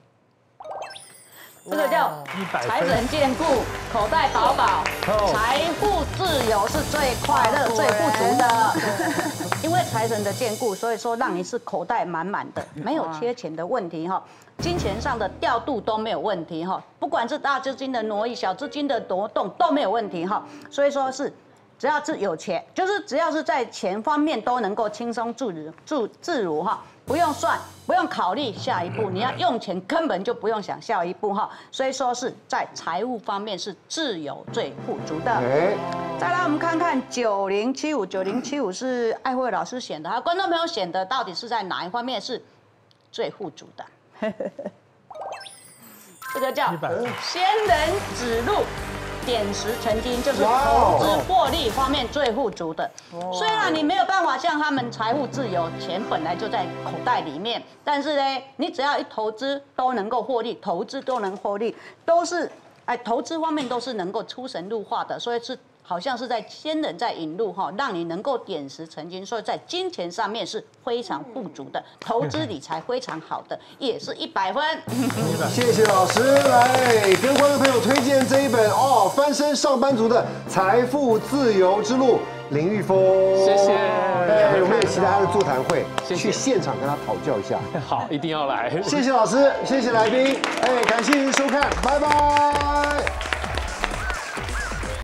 这个叫财神眷顾，口袋饱饱，财富自由是最快乐、最富足的。因为财神的眷顾，所以说让你是口袋满满的，没有缺钱的问题哈。金钱上的调度都没有问题哈，不管是大资金的挪移、小资金的挪动都没有问题哈。所以说是，只要是有钱，就是只要是在钱方面都能够轻松自如、自自如哈，不用算，不用考虑下一步，你要用钱根本就不用想下一步哈。所以说是在财务方面是自由最富足的。再来我们看看九零七五，九零七五是艾慧老师选的，还有观众朋友选的，到底是在哪一方面是最富足的？这个叫仙人指路， 点石成金，就是投资获利方面最富足的。虽然你没有办法像他们财富自由，钱本来就在口袋里面，但是呢，你只要一投资都能够获利，投资都能获利，都是哎投资方面都是能够出神入化的，所以是。好像是在仙人在引路哈，让你能够点石成金，所以在金钱上面是非常富足的，投资理财非常好的，也是一百分。 谢谢老师，来跟观众朋友推荐这一本哦，翻身上班族的财富自由之路，林裕丰， 谢谢。 哎，我们也期待他的座谈会， 谢谢去现场跟他讨教一下。 好，一定要来。 谢谢老师，谢谢来宾，哎，感谢您收看，拜拜。